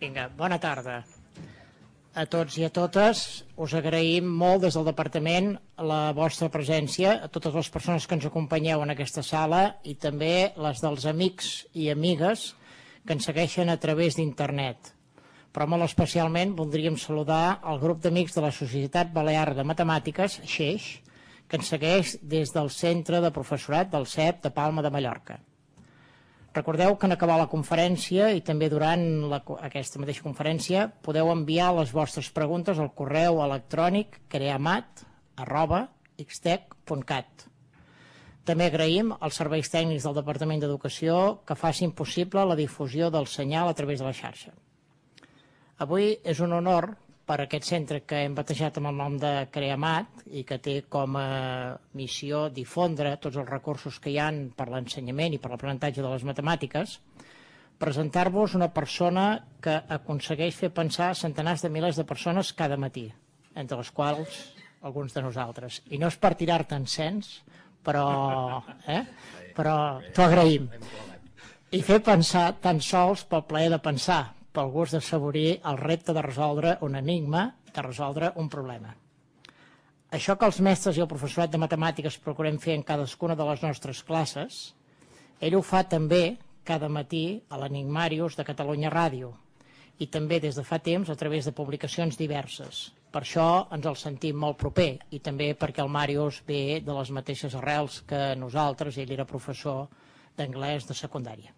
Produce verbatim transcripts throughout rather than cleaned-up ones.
Vinga, bona tarda a tots i a totes. Us agraïm molt des del departament la vostra presència, a totes les persones que ens acompanyeu en aquesta sala i també les dels amics i amigues que ens segueixen a través d'internet. Però molt especialment voldríem saludar el grup d'amics de la Societat Balear de Matemàtiques, Xeix, que ens segueix des del Centre de Professorat del C E P de Palma de Mallorca. Recordeu que en acabar la conferència i també durant la, aquesta mateixa conferència podeu enviar les vostres preguntes al correu electrònic creamat arroba xtec punt cat. També agraïm als serveis tècnics del Departament d'Educació que facin possible la difusió del senyal a través de la xarxa. Avui és un honor per a aquest centre que hem batejat amb el nom de Creamat i que té com a missió difondre tots els recursos que hi ha per l'ensenyament i per l'aprenentatge de les matemàtiques, presentar-vos una persona que aconsegueix fer pensar centenars de milers de persones cada matí, entre les quals alguns de nosaltres. I no és per tirar-te encens, però, eh? però t'ho agraïm. I fer pensar tan sols pel plaer de pensar, pel gust d'assaborir el repte de resoldre un enigma, de resoldre un problema. Això que els mestres i el professorat de matemàtiques procurem fer en cadascuna de les nostres classes, ell ho fa també cada matí a l'Enigmàrius de Catalunya Ràdio i també des de fa temps a través de publicacions diverses. Per això ens el sentim molt proper i també perquè el Màrius ve de les mateixes arrels que nosaltres, ell era professor d'anglès de secundària.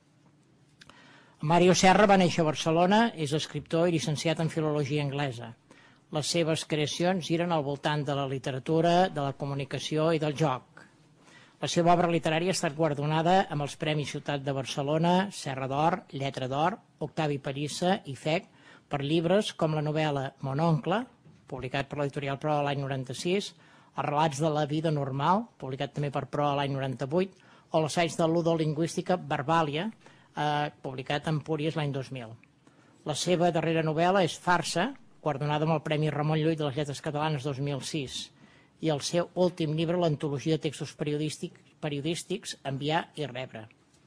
Mario Serra va néixer a Barcelona, és escriptor i llicenciat en Filologia Anglesa. Les seves creacions giren al voltant de la literatura, de la comunicació i del joc. La seva obra literària ha estat guardonada amb els Premis Ciutat de Barcelona, Serra d'Or, Lletra d'Or, Octavi Pallissa i F E C per llibres com la novel·la Mon oncle, publicat per l'editorial Proa l'any noranta-sis, els relats de la vida normal, publicat també per Proa l'any noranta-vuit, o l'assaig de ludolingüística Verbàlia, Eh, publicat a Empúries l'any dos mil. La seva darrera novel·la és Farsa, guardonada amb el Premi Ramon Llull de les Lletres Catalanes dos mil sis, i el seu últim llibre, l'antologia de textos periodístics, periodístics Enviar i rebre.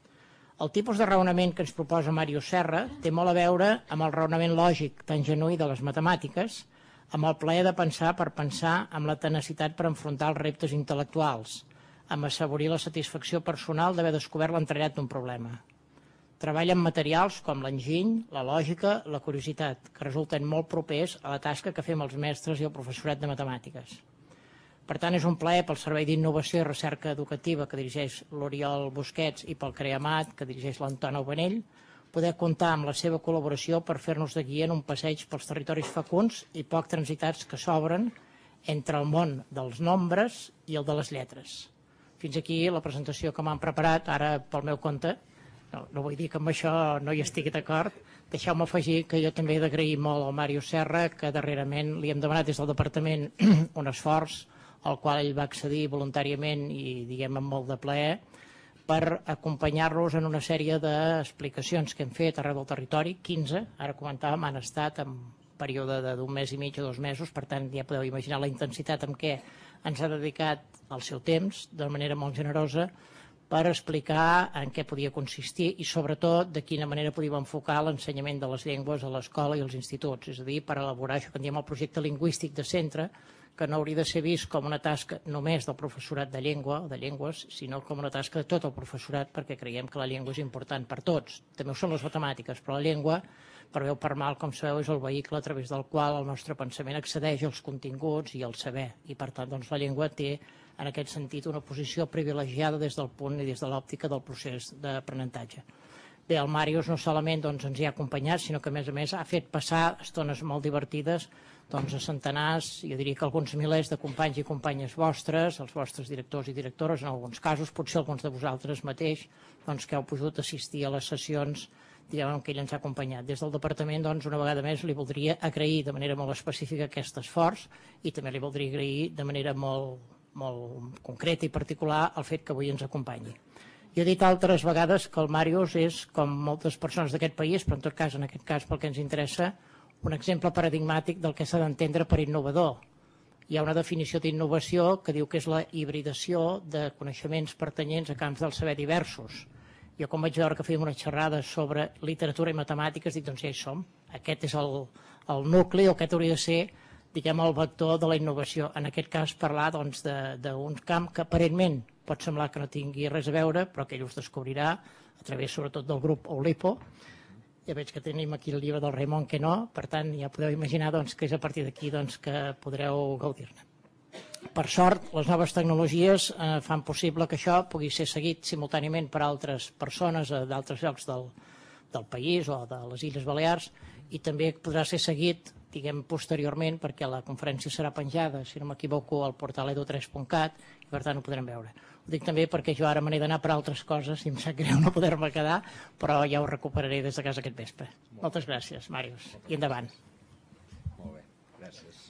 El tipus de raonament que ens proposa Mario Serra té molt a veure amb el raonament lògic tan genuí de les matemàtiques, amb el plaer de pensar per pensar, amb la tenacitat per enfrontar els reptes intel·lectuals, amb assaborir la satisfacció personal d'haver descobert l'entrellat d'un problema. Treballa amb materials com l'enginy, la lògica, la curiositat, que resulten molt propers a la tasca que fem els mestres i el professorat de matemàtiques. Per tant, és un plaer pel Servei d'Innovació i Recerca Educativa que dirigeix l'Oriol Busquets i pel CREAMAT, que dirigeix l'Antona Obanell, poder comptar amb la seva col·laboració per fer-nos de guia en un passeig pels territoris fecunds i poc transitats que s'obren entre el món dels nombres i el de les lletres. Fins aquí la presentació que m'han preparat, ara pel meu compte. No, no vull dir que amb això no hi estigui d'acord. Deixeu-me afegir que jo també he d'agrair molt al Mario Serra, que darrerament li hem demanat des del departament un esforç al qual ell va accedir voluntàriament i diguem amb molt de plaer per acompanyar-los en una sèrie d'explicacions que hem fet arreu del territori, quinze, ara comentàvem, han estat en període d'un mes i mig o dos mesos, per tant ja podeu imaginar la intensitat amb què ens ha dedicat el seu temps, de manera molt generosa, per explicar en què podia consistir i sobretot de quina manera podíem enfocar l'ensenyament de les llengües a l'escola i als instituts, és a dir, per elaborar això que en diem el projecte lingüístic de centre, que no hauria de ser vist com una tasca només del professorat de llengua o de llengües, sinó com una tasca de tot el professorat, perquè creiem que la llengua és important per tots. També ho són les matemàtiques, però la llengua, per bé o per mal, com sabeu, és el vehicle a través del qual el nostre pensament accedeix als continguts i al saber, i per tant doncs, la llengua té en aquest sentit una posició privilegiada des del punt i des de l'òptica del procés d'aprenentatge. Bé, el Màrius no solament doncs, ens hi ha acompanyat, sinó que a més a més ha fet passar estones molt divertides doncs, a centenars, jo diria que alguns milers de companys i companyes vostres, els vostres directors i directores, en alguns casos, potser alguns de vosaltres mateix, doncs, que heu pogut assistir a les sessions en què ell ens ha acompanyat. Des del departament, doncs, una vegada més, li voldria agrair de manera molt específica aquest esforç i també li voldria agrair de manera molt, molt concreta i particular el fet que avui ens acompanyi. Jo he dit altres vegades que el Màrius és, com moltes persones d'aquest país, però en tot cas, en aquest cas, pel que ens interessa, un exemple paradigmàtic del que s'ha d'entendre per innovador. Hi ha una definició d'innovació que diu que és la hibridació de coneixements pertanyents a camps del saber diversos. Jo, quan vaig veure que fèiem una xerrada sobre literatura i matemàtiques, dic, doncs ja hi som. Aquest és el, el nucli, o aquest hauria de ser, diguem, el vector de la innovació. En aquest cas, parlar doncs, d'un camp que aparentment pot semblar que no tingui res a veure, però que ell us descobrirà a través, sobretot, del grup Oulipo. Ja veig que tenim aquí el llibre del Raimon que no, per tant, ja podeu imaginar doncs, que és a partir d'aquí doncs, que podreu gaudir-ne. Per sort, les noves tecnologies eh, fan possible que això pugui ser seguit simultàniament per altres persones d'altres llocs del, del país o de les Illes Balears, i també podrà ser seguit, diguem, posteriorment, perquè la conferència serà penjada, si no m'equivoco, al portal edu tres punt cat, i per tant ho podrem veure. Ho dic també perquè jo ara me n'he d'anar per altres coses i em sap greu no poder-me quedar, però ja ho recuperaré des de casa aquest vespre. Moltes gràcies, Màrius, i endavant. Molt bé, gràcies.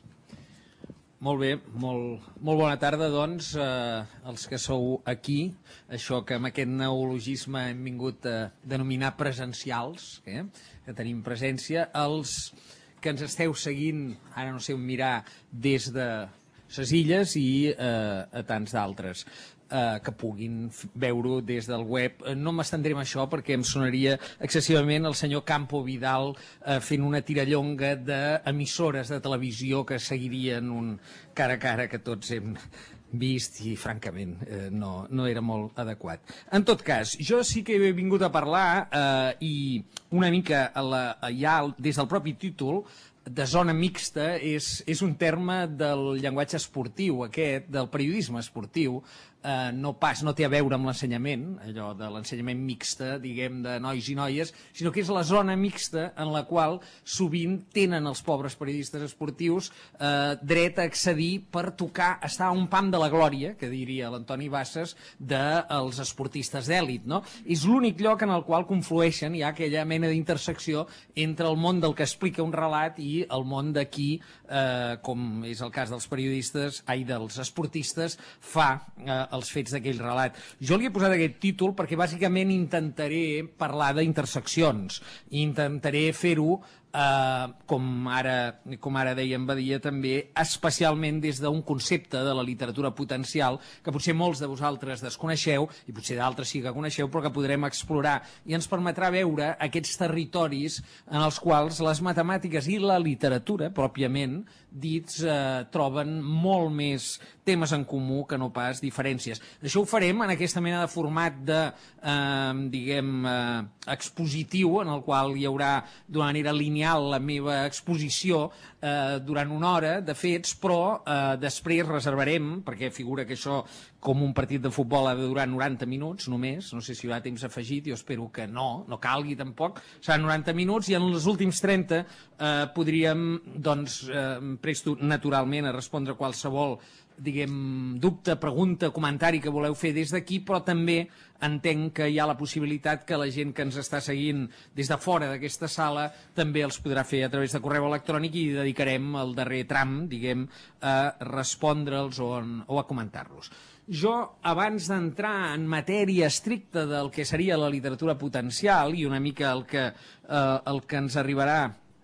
Molt bé, molt, molt bona tarda, doncs, eh, els que sou aquí, això que amb aquest neologisme hem vingut a denominar presencials, eh, que tenim presència, els que ens esteu seguint, ara no sé on mirar, des de ses illes i eh, a tants d'altres. Eh, que puguin veure-ho des del web. No m'estendré en això perquè em sonaria excessivament el senyor Campo Vidal eh, fent una tirallonga d'emissores de televisió que seguirien un cara a cara que tots hem vist i, francament, eh, no, no era molt adequat. En tot cas, jo sí que he vingut a parlar eh, i una mica a la, ja des del propi títol de zona mixta és, és un terme del llenguatge esportiu aquest, del periodisme esportiu, eh, no pas, no té a veure amb l'ensenyament, allò de l'ensenyament mixta, diguem, de nois i noies, sinó que és la zona mixta en la qual sovint tenen els pobres periodistes esportius eh, dret a accedir per tocar, estar a un pam de la glòria, que diria l'Antoni Bassas, dels esportistes d'èlit, no? És l'únic lloc en el qual conflueixen, hi ha aquella mena d'intersecció entre el món del que explica un relat i el món d'aquí, eh, com és el cas dels periodistes, ai, dels esportistes, fa eh, els fets d'aquell relat. Jo li he posat aquest títol perquè bàsicament intentaré parlar d'interseccions, intentaré fer-ho eh, com ara, com ara deia en Badia també, especialment des d'un concepte de la literatura potencial que potser molts de vosaltres desconeixeu i potser d'altres sí que coneixeu, però que podrem explorar i ens permetrà veure aquests territoris en els quals les matemàtiques i la literatura pròpiament dits eh, troben molt més temes en comú que no pas diferències. Això ho farem en aquesta mena de format de, eh, diguem, eh, expositiu, en el qual hi haurà d'una manera lineal la meva exposició eh, durant una hora de fets, però eh, després reservarem, perquè figura que això com un partit de futbol ha de durar noranta minuts només, no sé si hi haurà temps afegit, jo espero que no, no calgui tampoc, seran noranta minuts i en els últims trenta eh, podríem, doncs, eh, presto naturalment a respondre qualsevol diguem, dubte, pregunta, comentari que voleu fer des d'aquí, però també entenc que hi ha la possibilitat que la gent que ens està seguint des de fora d'aquesta sala també els podrà fer a través de correu electrònic i dedicarem el darrer tram, diguem, a respondre'ls o, o a comentar-los. Jo, abans d'entrar en matèria estricta del que seria la literatura potencial i una mica el que, eh, el que ens arribarà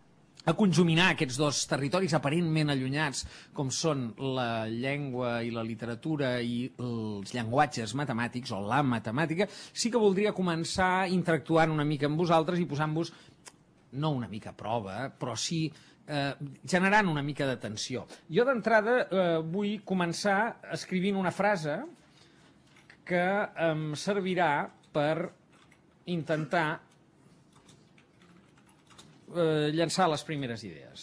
a conjuminar aquests dos territoris aparentment allunyats com són la llengua i la literatura i els llenguatges matemàtics o la matemàtica, sí que voldria començar interactuant una mica amb vosaltres i posant-vos, no una mica a prova, però sí eh, generant una mica de tensió. Jo d'entrada eh, vull començar escrivint una frase que em servirà per intentar Eh, llançar les primeres idees.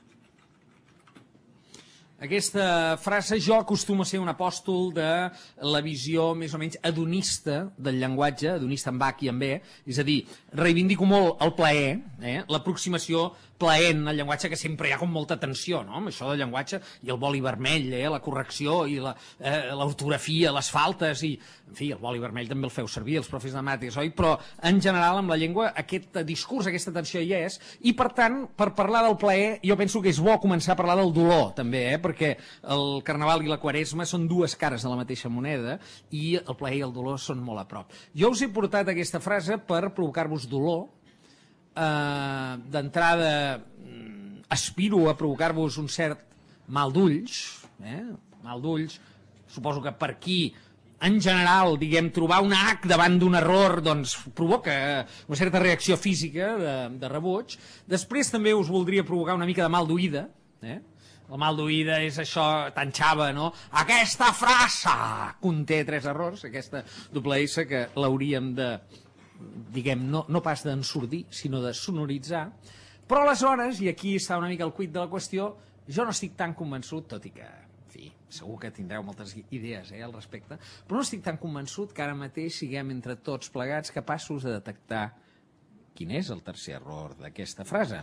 Aquesta frase, jo acostumo a ser un apòstol de la visió més o menys hedonista del llenguatge, hedonista amb H i amb E, és a dir, reivindico molt el plaer, eh, l'aproximació plaent al llenguatge, que sempre hi ha com molta tensió, no?, amb això del llenguatge, i el boli vermell, eh, la correcció, i l'ortografia, la, eh, les faltes, i, en fi, el boli vermell també el feu servir, els profes de matemàtiques, oi? Però, en general, amb la llengua, aquest discurs, aquesta tensió hi és, i, per tant, per parlar del plaer, jo penso que és bo començar a parlar del dolor, també, eh?, perquè el Carnaval i la Quaresma són dues cares de la mateixa moneda, i el plaer i el dolor són molt a prop. Jo us he portat aquesta frase per provocar-vos dolor. Uh, d'entrada aspiro a provocar-vos un cert mal d'ulls, eh? mal d'ulls, suposo que per aquí en general, diguem, trobar un H davant d'un error doncs, provoca una certa reacció física de, de rebuig. Després també us voldria provocar una mica de mal d'oïda. Eh? El mal d'oïda és això tan xava, no? Aquesta frase conté tres errors, aquesta doble S que l'hauríem de, diguem, no, no pas d'ensordir, sinó de sonoritzar. Però aleshores, i aquí està una mica el quid de la qüestió, jo no estic tan convençut, tot i que segur que tindreu moltes idees eh, al respecte, però no estic tan convençut que ara mateix siguem entre tots plegats capaços de detectar quin és el tercer error d'aquesta frase.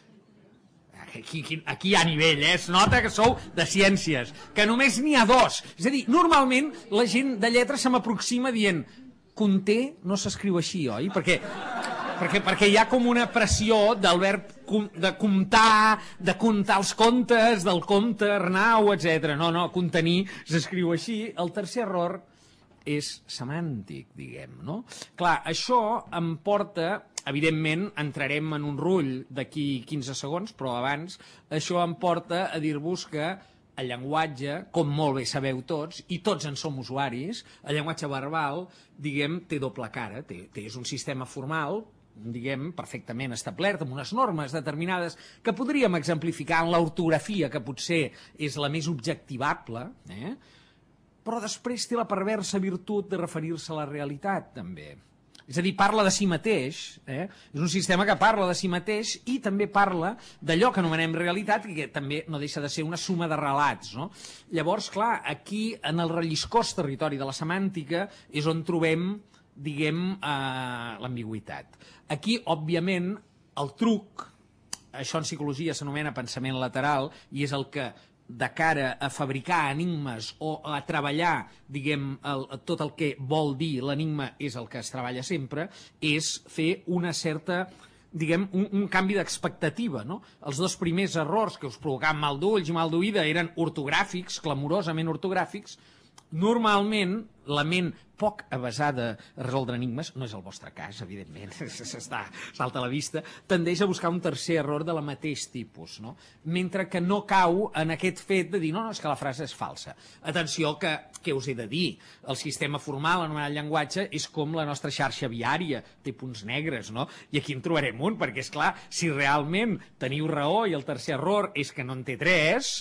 Aquí, aquí, aquí hi ha nivell, eh? Es nota que sou de ciències, que només n'hi ha dos. És a dir, normalment la gent de lletres se m'aproxima dient conté no s'escriu així, oi? Perquè... Perquè, perquè hi ha com una pressió del verb com, de comptar, de comptar els contes, del compte, Arnau, etcètera. No, no, contenir s'escriu així. El tercer error és semàntic, diguem, no? Clar, això em porta, evidentment, entrarem en un rull d'aquí quinze segons, però abans això em porta a dir-vos que el llenguatge, com molt bé sabeu tots, i tots en som usuaris, el llenguatge verbal, diguem, té doble cara, té, té, és un sistema formal, diguem, perfectament establert, amb unes normes determinades que podríem exemplificar en l'ortografia, que potser és la més objectivable, eh? Però després té la perversa virtut de referir-se a la realitat, també. És a dir, parla de si mateix, eh? És un sistema que parla de si mateix i també parla d'allò que anomenem realitat, que també no deixa de ser una suma de relats, no? Llavors, clar, aquí, en el relliscós territori de la semàntica, és on trobem, diguem, eh, l'ambigüitat. Aquí, òbviament, el truc, això en psicologia s'anomena pensament lateral, i és el que, de cara a fabricar enigmes o a treballar, diguem, el, tot el que vol dir l'enigma és el que es treballa sempre, és fer una certa, diguem, un, un canvi d'expectativa, no? Els dos primers errors que us provocaven mal d'ulls i mal d'oïda eren ortogràfics, clamorosament ortogràfics. Normalment, la ment poc avesada a resoldre enigmes, no és el vostre cas, evidentment, s'està salta a la vista, tendeix a buscar un tercer error de la mateix tipus, no? Mentre que no cau en aquest fet de dir, no, no, és que la frase és falsa. Atenció, que, què us he de dir? El sistema formal, anomenat llenguatge, és com la nostra xarxa viària, té punts negres, no? I aquí en trobarem un, perquè, és clar, si realment teniu raó i el tercer error és que no en té tres,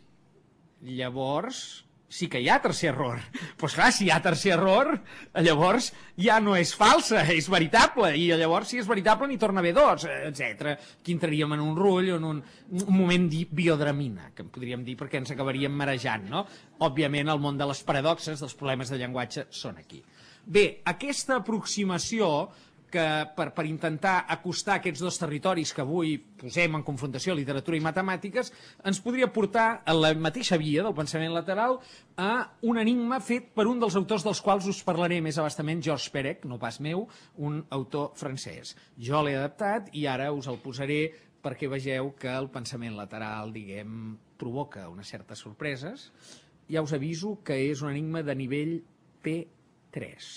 llavors sí que hi ha tercer error. Doncs clar, si hi ha tercer error, llavors ja no és falsa, és veritable, i llavors si és veritable n'hi torna a haver dos, etcètera. Aquí entraríem en un rull, en un, un moment de biodramina, que en podríem dir, perquè ens acabaríem marejant, no? Òbviament, el món de les paradoxes, dels problemes de llenguatge, són aquí. Bé, aquesta aproximació que per, per intentar acostar aquests dos territoris que avui posem en confrontació, literatura i matemàtiques, ens podria portar a la mateixa via del pensament lateral a un enigma fet per un dels autors dels quals us parlaré més abastament, Georges Perec, no pas meu, un autor francès. Jo l'he adaptat i ara us el posaré perquè vegeu que el pensament lateral, diguem, provoca unes certes sorpreses. Ja us aviso que és un enigma de nivell P tres.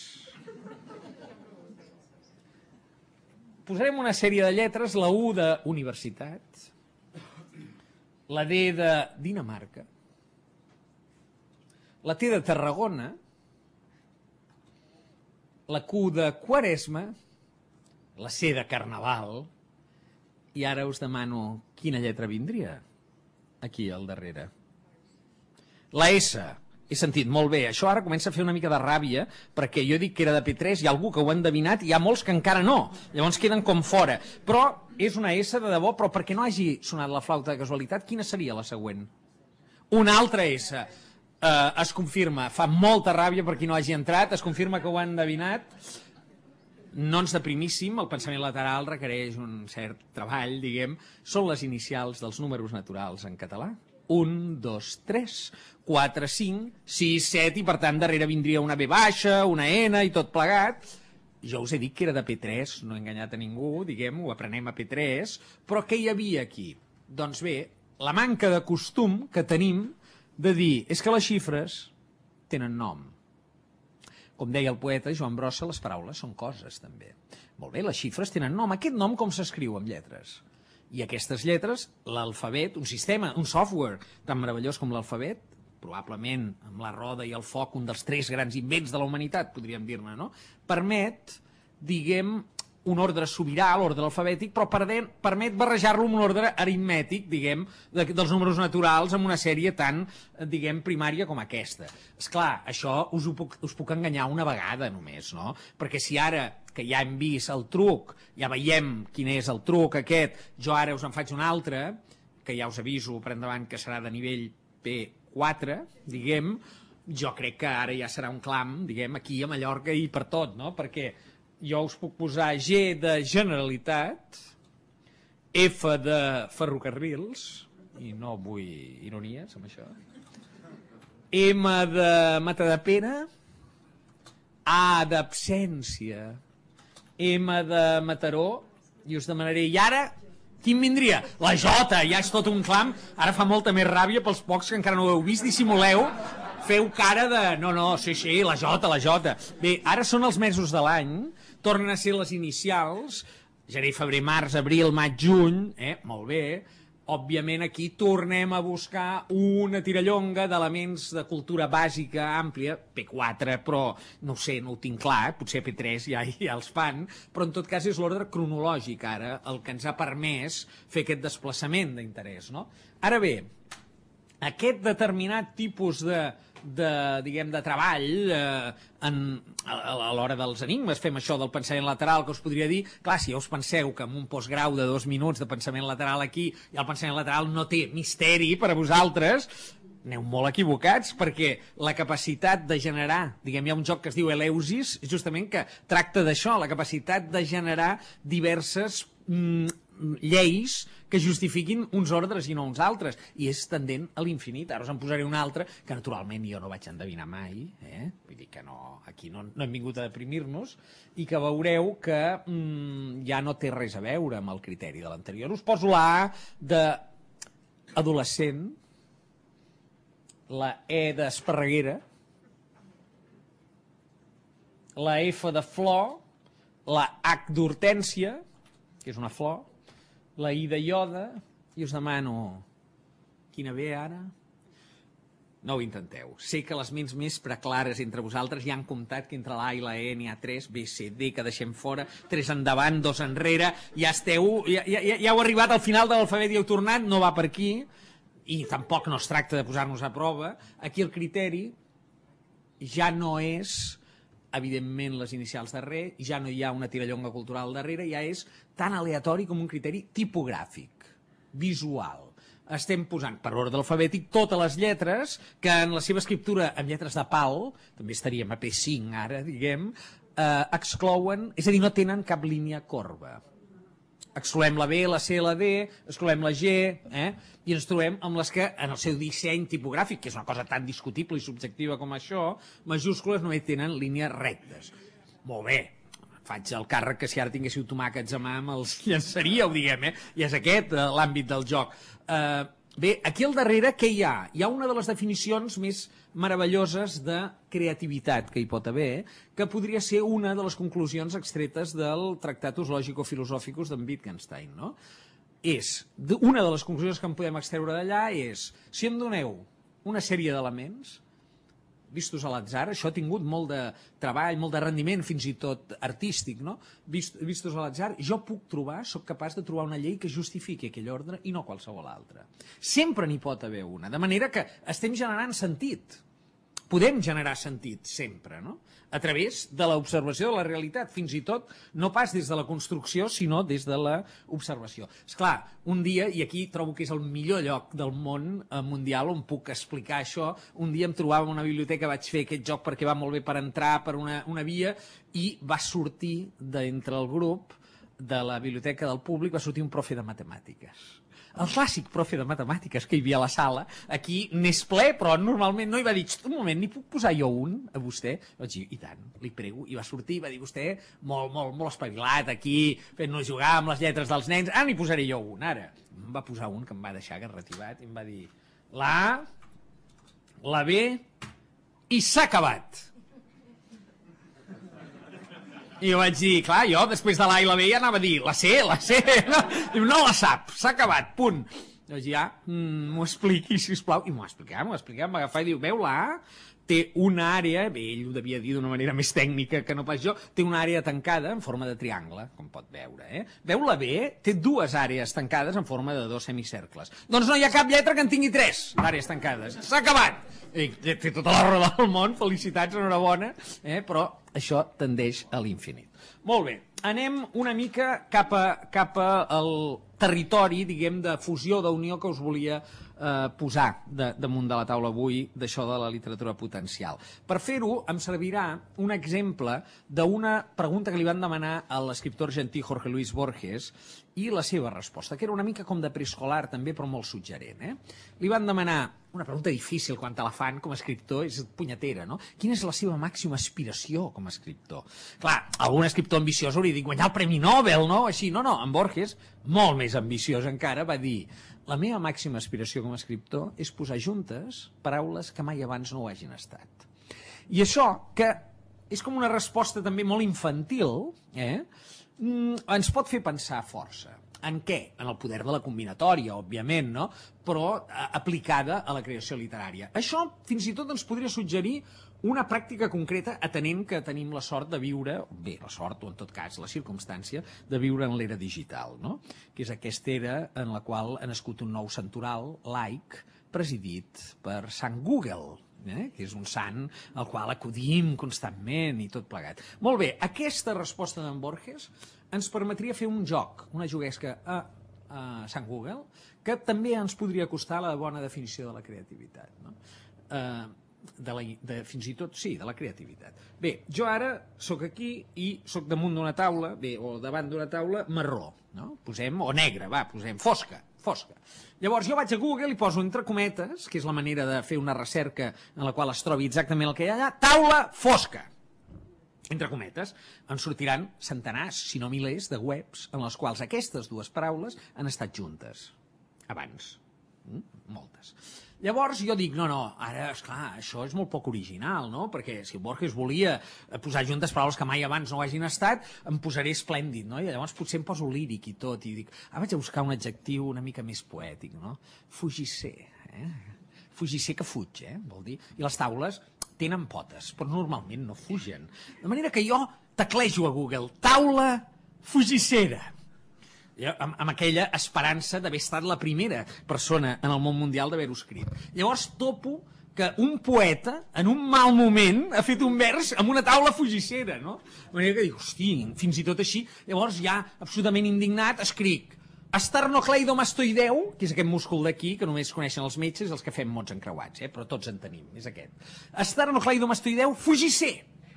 Posarem una sèrie de lletres, la U de universitat, la D de Dinamarca, la T de Tarragona, la Q de Quaresma, la C de Carnaval, i ara us demano quina lletra vindria aquí al darrere. La S. He sentit, molt bé, això ara comença a fer una mica de ràbia, perquè jo dic que era de P tres, hi ha algú que ho ha endevinat i hi ha molts que encara no, llavors queden com fora. Però és una S de debò, però perquè no hagi sonat la flauta de casualitat, quina seria la següent? Una altra S. Uh, es confirma, fa molta ràbia per qui no hagi entrat, es confirma que ho ha endevinat. No ens deprimíssim, el pensament lateral requereix un cert treball, diguem. Són les inicials dels números naturals en català. un, dos, tres, quatre, cinc, sis, set, i per tant darrere vindria una B baixa, una N i tot plegat. Jo us he dit que era de P tres, no he enganyat a ningú, diguem, ho aprenem a P tres, però què hi havia aquí? Doncs bé, la manca de costum que tenim de dir és que les xifres tenen nom. Com deia el poeta Joan Brossa, les paraules són coses, també. Molt bé, les xifres tenen nom. Aquest nom com s'escriu amb lletres? I aquestes lletres, l'alfabet, un sistema, un software tan meravellós com l'alfabet, probablement amb la roda i el foc, un dels tres grans invents de la humanitat, podríem dir-ne, no? Permet, diguem, un ordre sobirà, l'ordre alfabètic, però permet barrejar-lo amb un ordre aritmètic, diguem, dels números naturals amb una sèrie tan, diguem, primària com aquesta. Esclar, això us, ho puc, us puc enganyar una vegada només, no? Perquè si ara, que ja hem vist el truc, ja veiem quin és el truc aquest, jo ara us en faig un altre, que ja us aviso per endavant que serà de nivell P quatre, diguem, jo crec que ara ja serà un clam, diguem, aquí a Mallorca i per tot, no? Perquè jo us puc posar G de Generalitat, F de Ferrocarrils, i no vull ironies amb això, M de Matadepera, A d'absència, M de Mataró, i us demanaré, i ara, quin vindria? La J, ja és tot un clam, ara fa molta més ràbia pels pocs que encara no ho heu vist, dissimuleu, feu cara de... No, no, sí, sí, la J, la J. Bé, ara són els mesos de l'any, tornen a ser les inicials, gener, febrer, març, abril, maig, juny, eh? Molt bé. Òbviament aquí tornem a buscar una tirallonga d'elements de cultura bàsica àmplia, P quatre, però no ho sé, no ho tinc clar, potser P tres ja, ja els fan, però en tot cas és l'ordre cronològic ara el que ens ha permès fer aquest desplaçament d'interès, no? Ara bé, aquest determinat tipus de, de, diguem, de treball eh, en, a, a l'hora dels enigmes, fem això del pensament lateral, que us podria dir, clar, si ja us penseu que amb un postgrau de dos minuts de pensament lateral aquí, i el pensament lateral no té misteri per a vosaltres, aneu molt equivocats, perquè la capacitat de generar, diguem, hi ha un joc que es diu Eleusis, justament que tracta d'això, la capacitat de generar diverses mm, lleis que justifiquin uns ordres i no uns altres, i és tendent a l'infinit. Ara us en posaré un altre que naturalment jo no vaig endevinar mai, eh? Vull dir que no, aquí no, no hem vingut a deprimir-nos, i que veureu que mm, ja no té res a veure amb el criteri de l'anterior. Us poso la A d'adolescent, la E d'esparreguera, la F de flor, la H d'hortènsia, que és una flor, la I de iode, i us demano quina ve ara? No ho intenteu. Sé que les ments més preclares entre vosaltres ja han comptat que entre la A i la E n'hi ha tres, B, C, D, que deixem fora, tres endavant, dos enrere, ja esteu, ja, ja, ja heu arribat al final de l'alfabet i heu tornat, no va per aquí, i tampoc no es tracta de posar-nos a prova. Aquí el criteri ja no és, evidentment, les inicials darrere, ja no hi ha una tirallonga cultural darrere, ja és tan aleatori com un criteri tipogràfic, visual. Estem posant per ordre alfabètic totes les lletres que en la seva escriptura en lletres de pal, també estaríem a P cinc ara, diguem, eh, exclouen, és a dir, no tenen cap línia corba. Excloem la B, la C, la D, excloem la G, eh? I ens trobem amb les que, en el seu disseny tipogràfic, que és una cosa tan discutible i subjectiva com això, majúscules només tenen línies rectes. Molt bé, faig el càrrec que si ara tinguéssiu tomàquets a mà me'ls llançaríeu, diguem, eh? I és aquest eh, l'àmbit del joc. Eh, bé, aquí al darrere què hi ha? Hi ha una de les definicions més meravelloses de creativitat que hi pot haver, que podria ser una de les conclusions extretes del Tractatus Logico-Philosophicus d'en Wittgenstein, no? És, una de les conclusions que en podem extreure d'allà és, si em doneu una sèrie d'elements, vistos a l'atzar, això ha tingut molt de treball, molt de rendiment, fins i tot artístic, no? Vist, vistos a l'atzar, jo puc trobar, sóc capaç de trobar una llei que justifiqui aquell ordre i no qualsevol altra. Sempre n'hi pot haver una, de manera que estem generant sentit. Podem generar sentit sempre, no? A través de l'observació de la realitat, fins i tot no pas des de la construcció, sinó des de l'observació. Esclar, un dia, i aquí trobo que és el millor lloc del món mundial on puc explicar això, un dia em trobava en una biblioteca, vaig fer aquest joc perquè va molt bé per entrar per una, una via, i va sortir d'entre el grup de la biblioteca del públic, va sortir un profe de matemàtiques. El clàssic profe de matemàtiques que hi havia a la sala, aquí n'és ple, però normalment no, i va dir, un moment, n'hi puc posar jo un a vostè? Vaig dir, i tant, li prego, i va sortir, va dir, vostè, molt, molt, molt espavilat aquí, fent-nos jugar amb les lletres dels nens, ah, n'hi posaré jo un, ara. Em va posar un que em va deixar garrativat i em va dir, la A, la B, i s'ha acabat. I jo vaig dir, clar, jo després de l'A i la B ja anava a dir la C, la C, no, no la sap, s'ha acabat, punt. Llavors ja m'ho expliqui, sisplau. I m'ho va explicar, m'ho va explicar, em va agafar i diu, veu la A? Té una àrea, bé, ell ho devia dir d'una manera més tècnica que no pas jo, té una àrea tancada en forma de triangle, com pot veure. Eh? Veu la B? Té dues àrees tancades en forma de dos semicercles. Doncs no hi ha cap lletra que en tingui tres d'àrees tancades. S'ha acabat! I té tota la raó del món, felicitats, enhorabona, eh? Però això tendeix a l'infinit. Molt bé, anem una mica cap, a, cap al territori, diguem, de fusió, d'unió que us volia eh, posar de, damunt de la taula avui d'això de la literatura potencial. Per fer-ho em servirà un exemple d'una pregunta que li van demanar a l'escriptor argentí Jorge Luis Borges i la seva resposta, que era una mica com de preescolar també, però molt suggerent. Eh? Li van demanar una pregunta difícil quan te la fan com a escriptor, és punyetera, no? Quina és la seva màxima aspiració com a escriptor? Clar, algun escriptor ambiciós hauria dit guanyar el Premi Nobel, no? Així, no, no, en Borges, molt més ambiciós encara, va dir la meva màxima aspiració com a escriptor és posar juntes paraules que mai abans no ho hagin estat. I això, que és com una resposta també molt infantil, eh? ens pot fer pensar força. En què? En el poder de la combinatòria, òbviament, no? Però aplicada a la creació literària. Això fins i tot ens podria suggerir una pràctica concreta, atenent que tenim la sort de viure, bé, la sort o en tot cas la circumstància, de viure en l'era digital, no? Que és aquesta era en la qual ha nascut un nou santoral laic presidit per Sant Google, eh? Que és un sant al qual acudim constantment i tot plegat. Molt bé, aquesta resposta d'en Borges ens permetria fer un joc, una juguesca a, a Sant Google, que també ens podria costar la bona definició de la creativitat. No? Eh, de la, de, fins i tot, sí, de la creativitat. Bé, jo ara sóc aquí i sóc damunt d'una taula, bé, o davant d'una taula marró, no? Posem, o negre, va, posem fosca, fosca. Llavors jo vaig a Google i poso entre cometes, que és la manera de fer una recerca en la qual es trobi exactament el que hi ha allà, taula fosca. Entre cometes, en sortiran centenars, si no milers, de webs en les quals aquestes dues paraules han estat juntes, abans. Mm? Moltes. Llavors jo dic, no, no, ara, esclar, això és molt poc original, no? Perquè si Borges volia posar juntes paraules que mai abans no ho hagin estat, em posaré esplèndid, no? I llavors potser em poso líric i tot, i dic, ah, vaig a buscar un adjectiu una mica més poètic, no? Fugisser, eh? Fugisser que fuig, eh? Vol dir, i les taules tenen potes, però normalment no fugen. De manera que jo teclejo a Google, taula fugissera, amb, amb aquella esperança d'haver estat la primera persona en el món mundial d'haver-ho escrit. Llavors topo que un poeta, en un mal moment, ha fet un vers amb una taula fugissera, no? De manera que dic, hosti, fins i tot així, llavors ja, absolutament indignat, escric esternocleidomastoideu, que és aquest múscul d'aquí, que només coneixen els metges i els que fem mots encreuats, eh? Però tots en tenim, és aquest. Esternocleidomastoideu fugisser.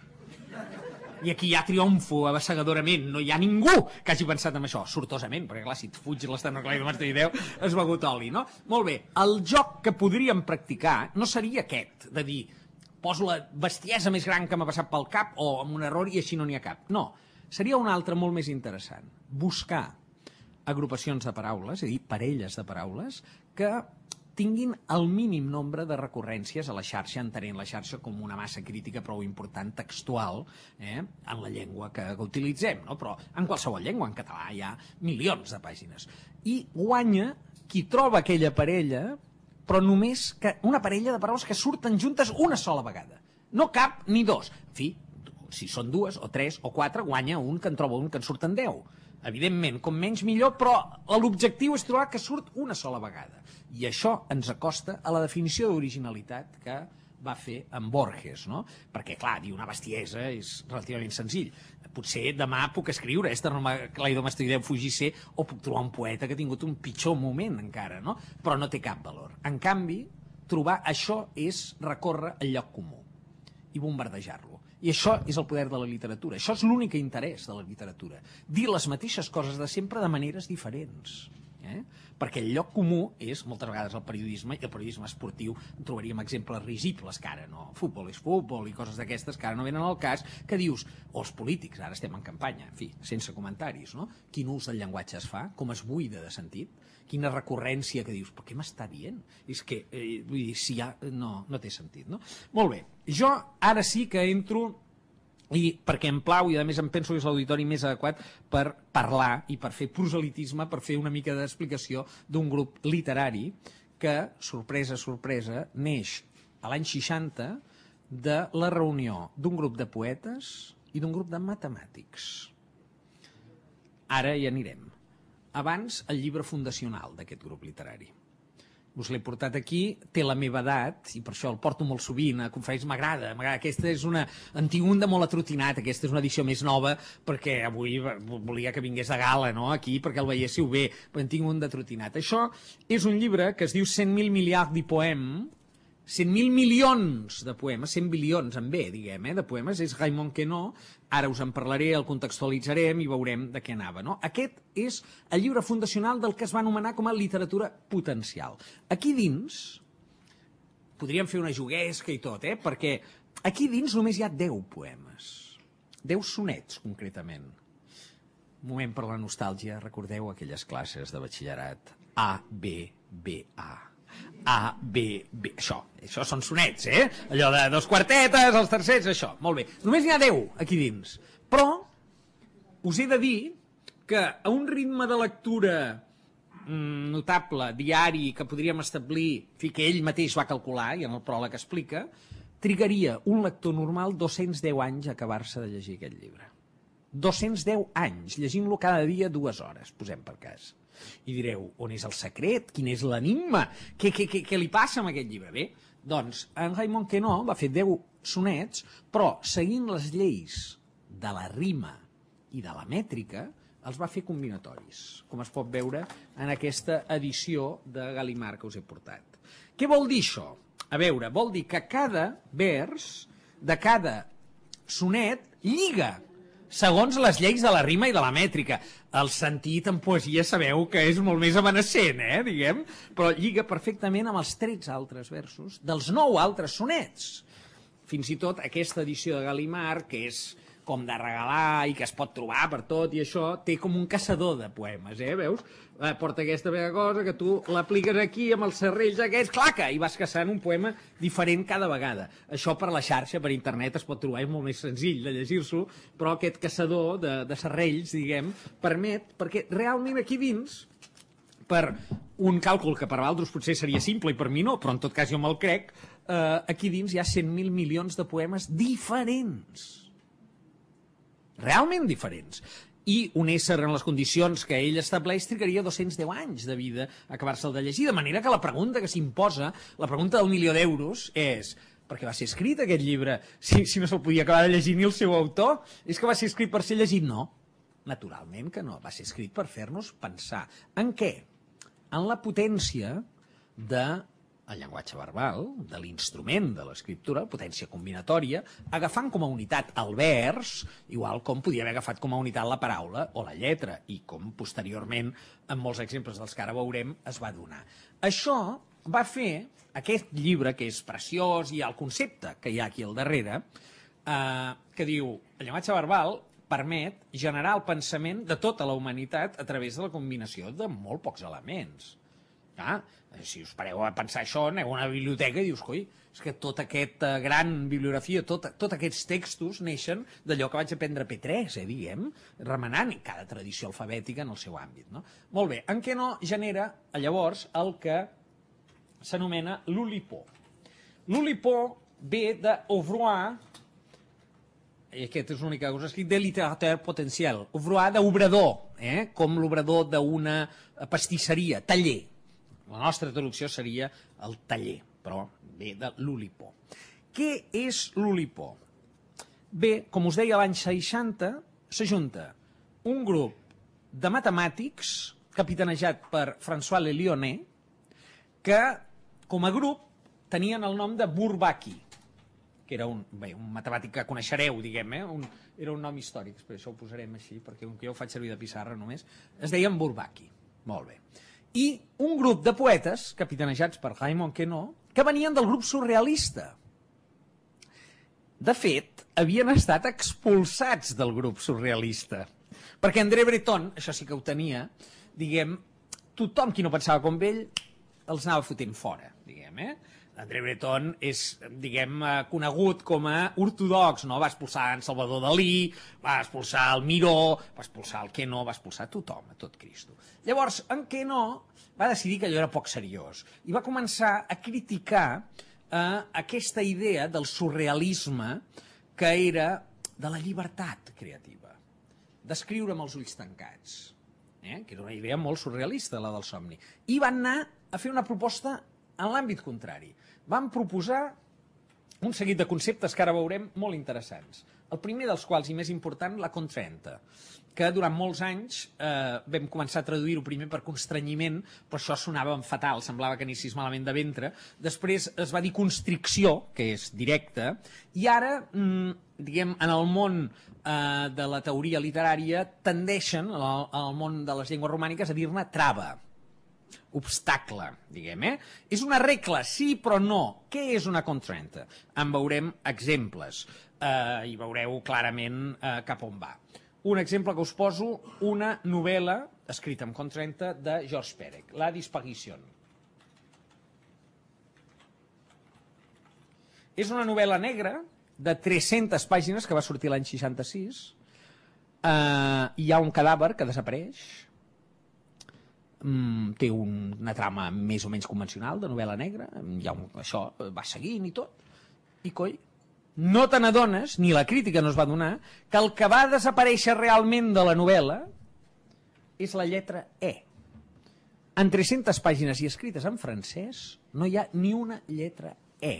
I aquí ja triomfo abassegadorament, no hi ha ningú que hagi pensat en això, sortosament, perquè clar, si et fuig l'esternocleidomastoideu has begut oli, no? Molt bé, el joc que podríem practicar no seria aquest, de dir, poso la bestiesa més gran que m'ha passat pel cap o amb un error i així no n'hi ha cap. No, seria un altre molt més interessant, buscar agrupacions de paraules, és a dir, parelles de paraules, que tinguin el mínim nombre de recurrències a la xarxa, entenent la xarxa com una massa crítica prou important textual eh, en la llengua que, que utilitzem, no? Però en qualsevol llengua, en català hi ha milions de pàgines. I guanya qui troba aquella parella, però només que una parella de paraules que surten juntes una sola vegada. No cap ni dos. En fi, si són dues o tres o quatre, guanya un que en troba un que en surten deu. Evidentment, com menys millor, però l'objectiu és trobar que surt una sola vegada. I això ens acosta a la definició d'originalitat que va fer en Borges, no? Perquè, clar, dir una bestiesa és relativament senzill. Potser demà puc escriure esternocleidomastoideu fugisser o puc trobar un poeta que ha tingut un pitjor moment encara, no? Però no té cap valor. En canvi, trobar això és recórrer al lloc comú i bombardejar-lo. I això és el poder de la literatura. Això és l'únic interès de la literatura. Dir les mateixes coses de sempre de maneres diferents. Eh? Perquè el lloc comú és, moltes vegades, el periodisme, i el periodisme esportiu en trobaríem exemples risibles, que ara no. Futbol és futbol i coses d'aquestes que ara no venen al cas, que dius, o els polítics, ara estem en campanya, en fi, sense comentaris, no? Quin ús del llenguatge es fa, com es buida de sentit, quina recurrència que dius, però què m'està dient? És que, eh, vull dir, si ja, no, no té sentit, no? Molt bé, jo ara sí que entro i perquè em plau, i a més em penso que és l'auditori més adequat per parlar i per fer proselitisme, per fer una mica d'explicació d'un grup literari que, sorpresa, sorpresa, neix a l'any seixanta de la reunió d'un grup de poetes i d'un grup de matemàtics. Ara hi anirem. Abans, el llibre fundacional d'aquest grup literari. Us l'he portat aquí, té la meva edat, i per això el porto molt sovint a conferències, m'agrada, m'agrada. Aquesta és una antigunda molt atrotinat, aquesta és una edició més nova, perquè avui volia que vingués de gala, no?, aquí, perquè el veiéssiu bé, però en tinc un d'atrotinat. Això és un llibre que es diu cent mil miliards de poèmes, cent mil milions de poemes, cent bilions en B, diguem, eh, de poemes, és Raymond Queneau, ara us en parlaré, el contextualitzarem i veurem de què anava, no? Aquest és el llibre fundacional del que es va anomenar com a literatura potencial. Aquí dins, podríem fer una juguesca i tot, eh, perquè aquí dins només hi ha deu poemes, deu sonets, concretament. Un moment per la nostàlgia, recordeu aquelles classes de batxillerat A, B, B, A. A, B, B, això, això són sonets, eh? Allò de dos quartetes, els tercers, això, molt bé. Només n'hi ha deu aquí dins, però us he de dir que a un ritme de lectura mm, notable, diari, que podríem establir, fi, que ell mateix va calcular, i en el pròleg explica, trigaria un lector normal dos-cents deu anys a acabar-se de llegir aquest llibre. dos-cents deu anys, llegint-lo cada dia dues hores, posem per cas. I direu, on és el secret? Quin és l'enigma? Què, què, què, què li passa amb aquest llibre? Bé, doncs, en Raymond Queneau va fer deu sonets, però seguint les lleis de la rima i de la mètrica, els va fer combinatoris, com es pot veure en aquesta edició de Gallimard que us he portat. Què vol dir això? A veure, vol dir que cada vers de cada sonet lliga segons les lleis de la rima i de la mètrica. El sentit en poesia sabeu que és molt més amenacent, eh, diguem, però lliga perfectament amb els tretze altres versos dels nou altres sonets. Fins i tot aquesta edició de Gallimard, que és com de regalar i que es pot trobar per tot i això, té com un caçador de poemes, eh, veus? Eh, porta aquesta meva cosa que tu l'apliques aquí amb els serrells aquests, claca, i vas caçant un poema diferent cada vegada. Això per la xarxa, per internet, es pot trobar, és molt més senzill de llegir-s'ho, però aquest caçador de, de serrells, diguem, permet, perquè realment aquí dins, per un càlcul que per altres potser seria simple i per mi no, però en tot cas jo me'l crec, eh, aquí dins hi ha cent mil milions de poemes diferents. Realment diferents. I un ésser en les condicions que ell estableix trigaria dos-cents deu anys de vida a acabar-se'l de llegir, de manera que la pregunta que s'imposa, la pregunta del milió d'euros, és per què va ser escrit aquest llibre si, si no se'l podia acabar de llegir ni el seu autor? És que va ser escrit per ser llegit? No, naturalment que no. Va ser escrit per fer-nos pensar. En què? En la potència de el llenguatge verbal, de l'instrument de l'escriptura, potència combinatòria, agafant com a unitat el vers, igual com podia haver agafat com a unitat la paraula o la lletra, i com posteriorment, en molts exemples dels que ara veurem, es va donar. Això va fer aquest llibre, que és preciós, i el concepte que hi ha aquí al darrere, eh, que diu, el llenguatge verbal permet generar el pensament de tota la humanitat a través de la combinació de molt pocs elements. Ah, si us pareu a pensar això, aneu a una biblioteca i dius, coi, és que tota aquesta gran bibliografia, tots tot aquests textos neixen d'allò que vaig aprendre a P tres, eh, diguem, remenant cada tradició alfabètica en el seu àmbit. No? Molt bé, en què no genera llavors el que s'anomena l'Oulipo. L'Oulipo ve d'Ouvroy, i aquest és l'únic que us he escrit, de littérature potentiel. Ouvroy d'obrador, eh, com l'obrador d'una pastisseria, taller. La nostra traducció seria el taller, però ve de l'Oulipo. Què és l'Oulipo? Bé, com us deia, l'any seixanta s'ajunta un grup de matemàtics capitanejat per François Le Lyonnais, que com a grup tenien el nom de Bourbaki, que era un, bé, un matemàtic que coneixereu, diguem, eh? un, era un nom històric, per això ho posarem així, perquè jo ho faig servir de pissarra només, es deien Bourbaki. Molt bé. I un grup de poetes, capitanejats per Raymond Queneau, que venien del grup surrealista. De fet, havien estat expulsats del grup surrealista, perquè André Breton, això sí que ho tenia, diguem, tothom qui no pensava com ell els anava fotent fora, diguem, eh? André Breton és, diguem, conegut com a ortodox, no? Va expulsar en Salvador Dalí, va expulsar el Miró, va expulsar el Queno, va expulsar tothom, a tot Cristo. Llavors, en Queno va decidir que allò era poc seriós i va començar a criticar eh, aquesta idea del surrealisme que era de la llibertat creativa, d'escriure amb els ulls tancats, eh? Que era una idea molt surrealista, la del somni. I van anar a fer una proposta en l'àmbit contrari. Van proposar un seguit de conceptes que ara veurem molt interessants. El primer dels quals, i més important, la contraenta, que durant molts anys eh, vam començar a traduir-ho primer per constrenyiment, però això sonava fatal, semblava que anissis malament de ventre. Després es va dir constricció, que és directa, i ara, mm, diguem, en el món eh, de la teoria literària tendeixen, al, al món de les llengües romàniques, a dir-ne trava, obstacle, diguem, eh? És una regla, sí, però no. Què és una contraenta? En veurem exemples eh, i veureu clarament eh, cap on va. Un exemple que us poso, una novel·la escrita amb contraenta de Georges Perec, La Disparition. És una novel·la negra de tres-centes pàgines que va sortir l'any seixanta-sis. Eh, hi ha un cadàver que desapareix. Mm, té un, una trama més o menys convencional de novel·la negra. Hi ha un, això va seguint i tot. I coi, no te n'adones, ni la crítica no es va donar, que el que va desaparèixer realment de la novel·la és la lletra E. En tres-centes pàgines i escrites en francès no hi ha ni una lletra E.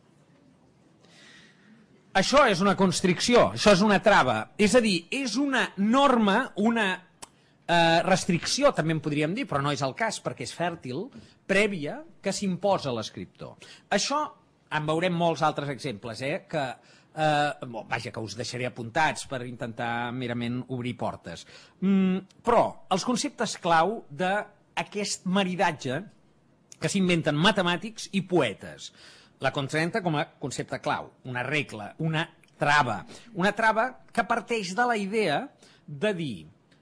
Això és una constricció, això és una trava. És a dir, és una norma, una eh, restricció, també en podríem dir, però no és el cas perquè és fèrtil, prèvia, que s'imposa a l'escriptor. Això en veurem molts altres exemples, eh? que, eh, vaja, que us deixaré apuntats per intentar merament obrir portes. Mm, però els conceptes clau d'aquest maridatge que s'inventen matemàtics i poetes. La contraenta com a concepte clau, una regla, una trava. Una trava que parteix de la idea de dir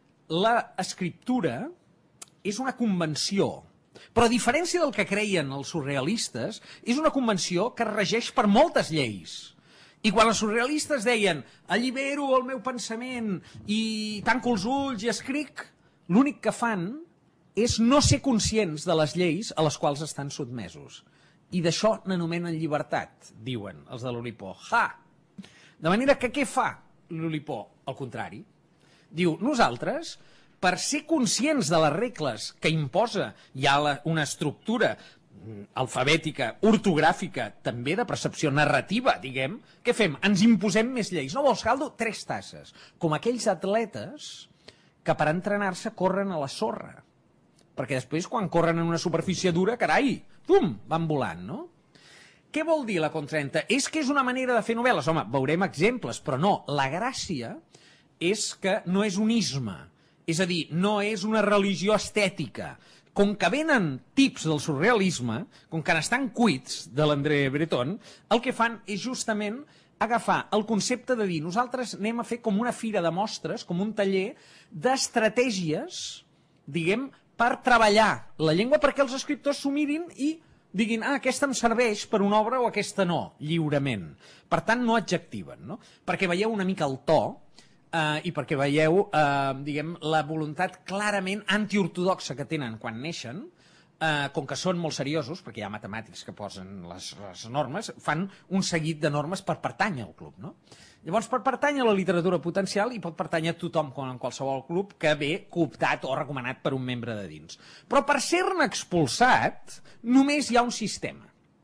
l'escriptura és una convenció, però a diferència del que creien els surrealistes, és una convenció que es regeix per moltes lleis. I quan els surrealistes deien allibero el meu pensament i tanco els ulls i escric, l'únic que fan és no ser conscients de les lleis a les quals estan sotmesos. I d'això n'anomenen llibertat, diuen els de l'Oulipo. Ha! De manera que què fa l'Oulipo? Al contrari. Diu, nosaltres, per ser conscients de les regles que imposa, hi ha la, una estructura alfabètica, ortogràfica, també de percepció narrativa, diguem, què fem? Ens imposem més lleis. No vols caldo? Tres tasses. Com aquells atletes que per entrenar-se corren a la sorra. Perquè després, quan corren en una superfície dura, carai, pum, van volant, no? Què vol dir la contraenta? És que és una manera de fer novel·les. Home, veurem exemples, però no. La gràcia és que no és un isme. És a dir, no és una religió estètica. Com que venen tips del surrealisme, com que n'estan cuits de l'André Breton, el que fan és justament agafar el concepte de dir nosaltres anem a fer com una fira de mostres, com un taller d'estratègies, diguem, per treballar la llengua perquè els escriptors s'ho mirin i diguin, ah, aquesta em serveix per una obra o aquesta no, lliurement. Per tant, no adjectiven, no? Perquè veieu una mica el to eh, i perquè veieu, eh, diguem, la voluntat clarament antiortodoxa que tenen quan neixen, eh, com que són molt seriosos, perquè hi ha matemàtics que posen les, les normes, fan un seguit de normes per pertànyer al club, no? Llavors, per pertànyer a la literatura potencial hi pot pertànyer tothom en qualsevol club que ve cooptat o recomanat per un membre de dins. Però per ser-ne expulsat, només hi ha un sistema.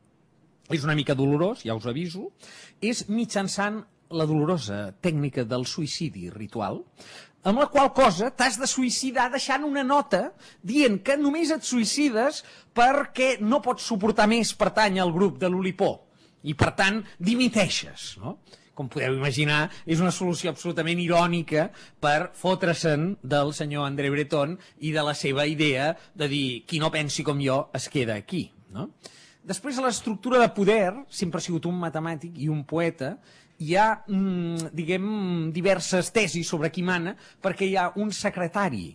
És una mica dolorós, ja us aviso, és mitjançant la dolorosa tècnica del suïcidi ritual, amb la qual cosa t'has de suïcidar deixant una nota dient que només et suïcides perquè no pots suportar més pertànyer al grup de l'Oulipo i, per tant, dimiteixes, no? Com podeu imaginar, és una solució absolutament irònica per fotre-se'n del senyor André Breton i de la seva idea de dir qui no pensi com jo es queda aquí, no? Després, l'estructura de poder, sempre ha sigut un matemàtic i un poeta, hi ha, mmm, diguem, diverses tesis sobre qui mana, perquè hi ha un secretari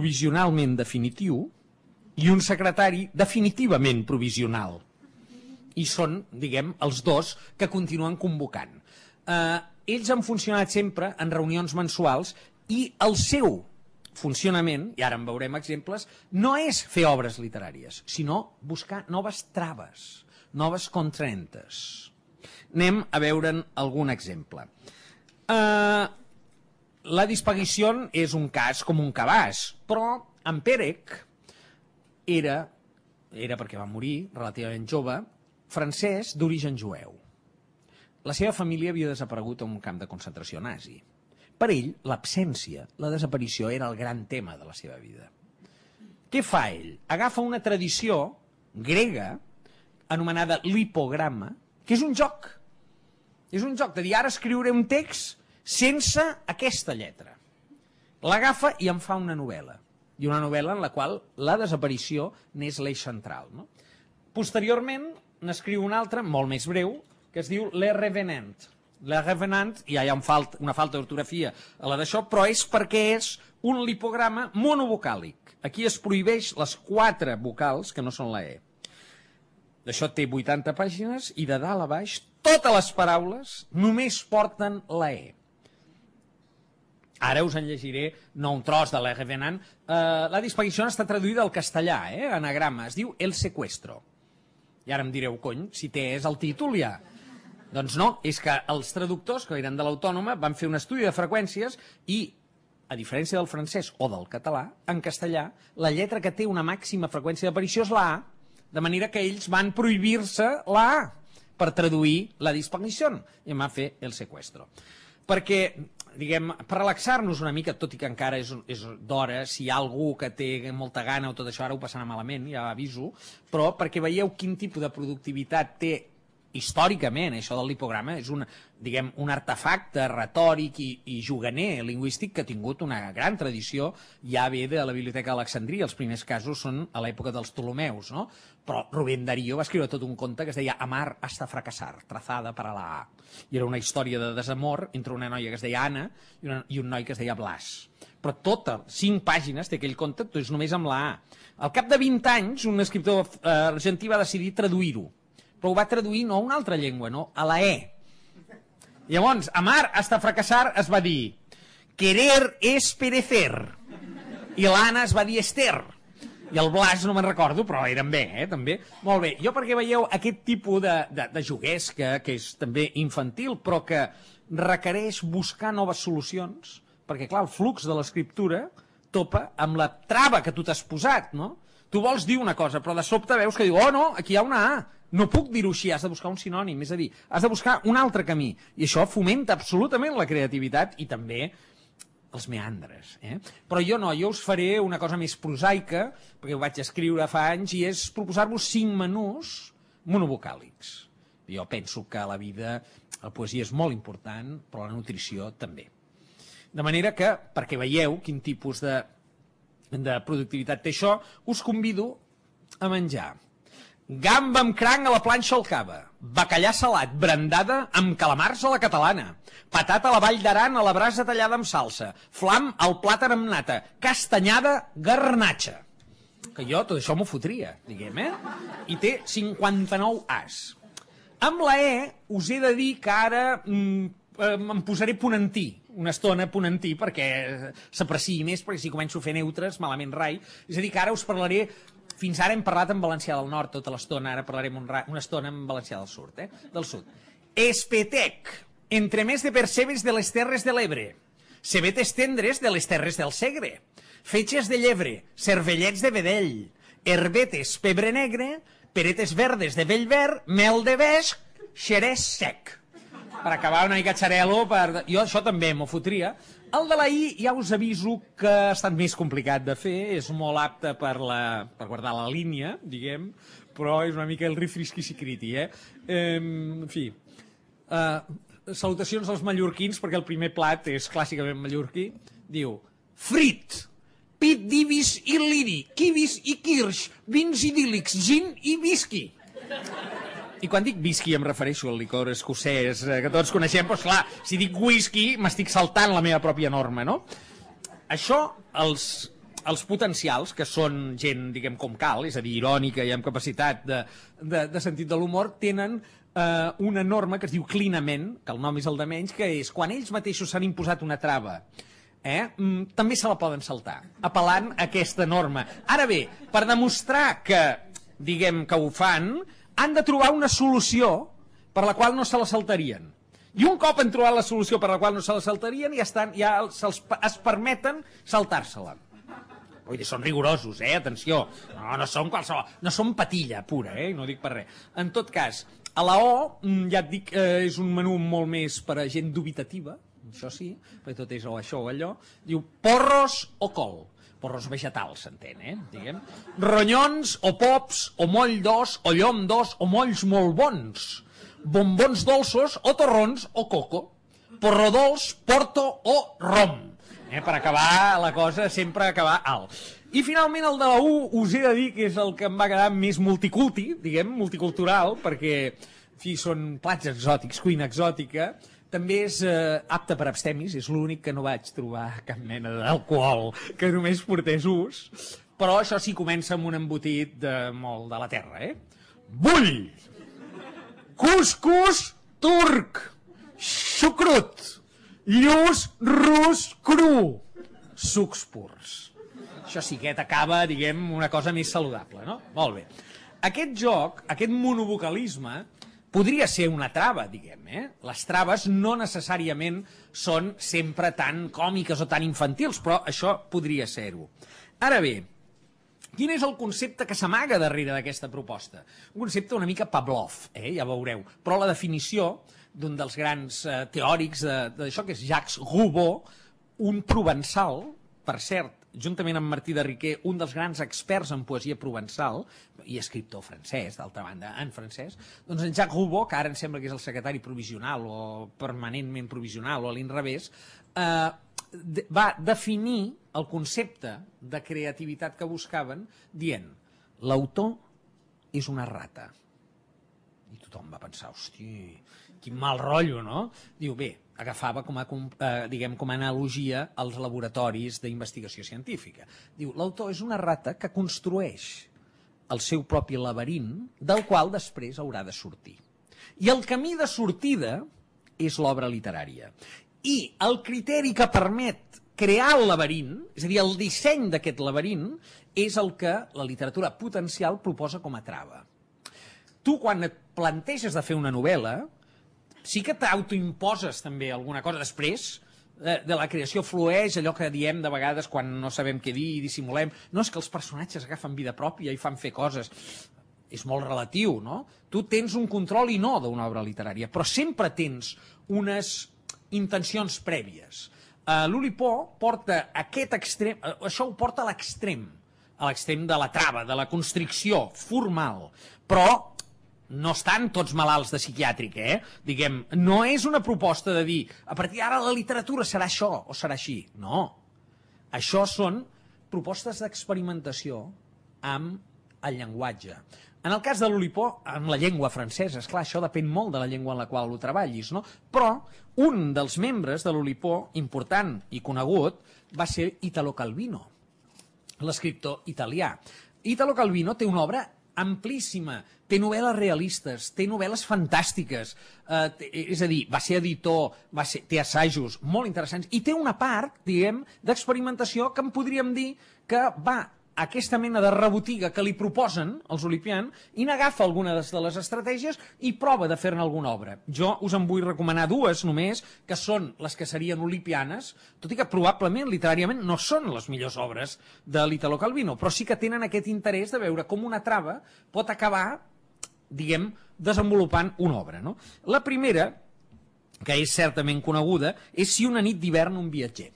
provisionalment definitiu i un secretari definitivament provisional. i són, diguem, els dos que continuen convocant. Eh, ells han funcionat sempre en reunions mensuals i el seu funcionament, i ara en veurem exemples, no és fer obres literàries, sinó buscar noves traves, noves contraentes. Anem a veure'n algun exemple. Eh, la disparició és un cas com un cabàs, però en Pérec era, era perquè va morir relativament jove, francès d'origen jueu. La seva família havia desaparegut en un camp de concentració nazi. Per ell, l'absència, la desaparició, era el gran tema de la seva vida. Què fa ell? Agafa una tradició grega anomenada l'hipograma, que és un joc. És un joc de dir, ara escriuré un text sense aquesta lletra. L'agafa i en fa una novel·la. I una novel·la en la qual la desaparició n'és l'eix central. No? Posteriorment, n'escriu una altra, molt més breu, que es diu Le Revenant. Le Revenant, i ja hi ha un falt, una falta d'ortografia a la d'això, però és perquè és un lipograma monovocàlic. Aquí es prohibeix les quatre vocals que no són la E. D'això té vuitanta pàgines i de dalt a baix totes les paraules només porten la E. Ara us en llegiré, no un tros de Le Revenant. Uh, la disparició està traduïda al castellà, eh? Anagrama, es diu El Secuestro. I ara em direu, cony, si té és el títol ja. Doncs no, és que els traductors que eren de l'Autònoma van fer un estudi de freqüències i, a diferència del francès o del català, en castellà, la lletra que té una màxima freqüència d'aparició és la A, de manera que ells van prohibir-se la A per traduir la disparició i em va fer El Secuestro. Perquè, diguem, per relaxar-nos una mica, tot i que encara és, és d'hora, si hi ha algú que té molta gana o tot això, ara ho passarà malament, ja aviso, però perquè veieu quin tipus de productivitat té històricament, això del lipograma és un, diguem, un artefacte retòric i, i juganer lingüístic que ha tingut una gran tradició, ja ve de la Biblioteca d'Alexandria, els primers casos són a l'època dels Ptolemeus, no? Però Rubén Darío va escriure tot un conte que es deia Amar hasta fracasar, trazada per a la A. I era una història de desamor entre una noia que es deia Anna i, una, i un noi que es deia Blas. Però totes, cinc pàgines té aquell conte, tot és només amb la A. Al cap de vint anys, un escriptor eh, argentí va decidir traduir-ho, però ho va traduir no a una altra llengua, no, a la E. Llavors, Amar hasta fracasar es va dir Querer es perecer. I l'Anna es va dir Esther. I el Blas no me'n recordo, però eren bé, eh, també. Molt bé, jo perquè veieu aquest tipus de, de, de joguers que, que és també infantil, però que requereix buscar noves solucions, perquè clar, el flux de l'escriptura topa amb la trava que tu t'has posat, no? Tu vols dir una cosa, però de sobte veus que diu, oh no, aquí hi ha una A. No puc dir-ho així, has de buscar un sinònim, és a dir, has de buscar un altre camí. I això fomenta absolutament la creativitat i també els meandres. Eh? Però jo no, jo us faré una cosa més prosaica, perquè ho vaig escriure fa anys, i és proposar-vos cinc menús monovocàlics. Jo penso que a la vida la poesia és molt important, però la nutrició també. De manera que, perquè veieu quin tipus de, de productivitat té això, us convido a menjar gamba amb cranc a la planxa al cava, bacallà salat, brandada amb calamars a la catalana, patata a la vall d'aran a la brasa tallada amb salsa, flam al plàtan amb nata, castanyada, garnatxa. Que jo tot això m'ho fotria, diguem, eh? I té cinquanta-nou As. Amb la E us he de dir que ara mm, em posaré ponentí, una estona ponentí, perquè s'apreciï més, perquè si començo a fer neutres, malament rai. És a dir, que ara us parlaré. Fins ara hem parlat en valencià del nord tota l'estona, ara parlarem un una estona en valencià del sud. Eh? Del sud. Espetec, entremés de percebes de les Terres de l'Ebre, cebetes tendres de les Terres del Segre, fetges de llebre, cervellets de vedell, herbetes pebre negre, peretes verdes de vell verd, mel de beix, xerès sec. Per acabar una mica xarel·lo, per... jo això també m'ho fotria. El de la I ja us aviso que ha estat més complicat de fer, és molt apte per, la, per guardar la línia, diguem, però és una mica el rifrisqui-sicriti, eh? eh? En fi, uh, salutacions als mallorquins, perquè el primer plat és clàssicament mallorquí, diu, frit, pit divis i liri, kivis i kirsch, vins idíl·lics, gin i whisky. I quan dic whisky em refereixo al licor escocès que tots coneixem, però esclar, si dic whisky m'estic saltant la meva pròpia norma, no? Això, els, els potencials, que són gent, diguem, com cal, és a dir, irònica i amb capacitat de, de, de sentit de l'humor, tenen eh, una norma que es diu clinament, que el nom és el de menys, que és quan ells mateixos s'han imposat una trava, eh, també se la poden saltar, apel·lant a aquesta norma. Ara bé, per demostrar que, diguem, que ho fan, han de trobar una solució per la qual no se la saltarien. I un cop han trobat la solució per la qual no se la saltarien, ja, estan, ja se'ls, es permeten saltar-se-la. Vull dir, són rigorosos, eh? Atenció. No, no són qualsevol... No són patilla pura, eh? No dic per res. En tot cas, a la O, ja et dic, eh, és un menú molt més per a gent dubitativa, això sí, perquè tot és o això o allò. Diu porros o col. Porros vegetals, s'entén, eh? Diguem. Ronyons o pops, o moll d'os, o llom d'os, o molls molt bons. Bombons dolços o torrons o coco, porro dolç, porto o rom, eh, per acabar la cosa sempre acabar alt. I finalment el de la U us he de dir que és el que em va quedar més multiculti, diguem, multicultural, perquè en fi, són plats exòtics, cuina exòtica, també és eh, apte per abstemis, és l'únic que no vaig trobar cap mena d'alcohol que només portés ús, però això sí comença amb un embotit de, molt de la terra, eh? Bull! Cuscús turc, xucrut, lluç rus cru, sucs purs. Això sí que t'acaba, diguem, una cosa més saludable, no? Molt bé. Aquest joc, aquest monovocalisme, podria ser una trava, diguem, eh? Les traves no necessàriament són sempre tan còmiques o tan infantils, però això podria ser-ho. Ara bé, quin és el concepte que s'amaga darrere d'aquesta proposta? Un concepte una mica Pavlov, eh? Ja veureu. Però la definició d'un dels grans eh, teòrics d'això, que és Jacques Roubaud, un provençal, per cert, juntament amb Martí de Riquer, un dels grans experts en poesia provençal, i escriptor francès, d'altra banda, en francès, doncs en Jacques Roubaud, que ara em sembla que és el secretari provisional o permanentment provisional o a l'inrevés, eh, va definir el concepte de creativitat que buscaven dient, l'autor és una rata. I tothom va pensar, hosti, quin mal rotllo, no? Diu, bé, agafava com a, eh, diguem, com a analogia als laboratoris d'investigació científica. Diu, l'autor és una rata que construeix el seu propi laberint, del qual després haurà de sortir. I el camí de sortida és l'obra literària. I el criteri que permet crear el laberint, és a dir, el disseny d'aquest laberint, és el que la literatura potencial proposa com a trava. Tu, quan et planteges de fer una novel·la, sí que t'autoimposes també alguna cosa. Després, de la creació flueix allò que diem de vegades quan no sabem què dir i dissimulem. No, és que els personatges agafen vida pròpia i fan fer coses. És molt relatiu, no? Tu tens un control i no d'una obra literària, però sempre tens unes intencions prèvies. L'Oulipo porta aquest extrem, això ho porta a l'extrem, a l'extrem de la trava, de la constricció formal, però no estan tots malalts de psiquiàtric, eh? Diguem, no és una proposta de dir a partir d'ara la literatura serà això o serà així. No. Això són propostes d'experimentació amb el llenguatge. En el cas de l'Oulipo, amb la llengua francesa, esclar, això depèn molt de la llengua en la qual ho treballis, no? Però un dels membres de l'Oulipo, important i conegut, va ser Italo Calvino, l'escriptor italià. Italo Calvino té una obra amplíssima, té novel·les realistes, té novel·les fantàstiques, eh, té, és a dir, va ser editor, va ser, té assajos molt interessants, i té una part, diguem, d'experimentació que en podríem dir que va aquesta mena de rebotiga que li proposen els oulipians i n'agafa algunes de les estratègies i prova de fer-ne alguna obra. Jo us en vull recomanar dues només, que són les que serien oulipianes, tot i que probablement, literàriament, no són les millors obres de l'Italo Calvino, però sí que tenen aquest interès de veure com una trava pot acabar, diguem, desenvolupant una obra, no? La primera, que és certament coneguda, és Si una nit d'hivern un viatger.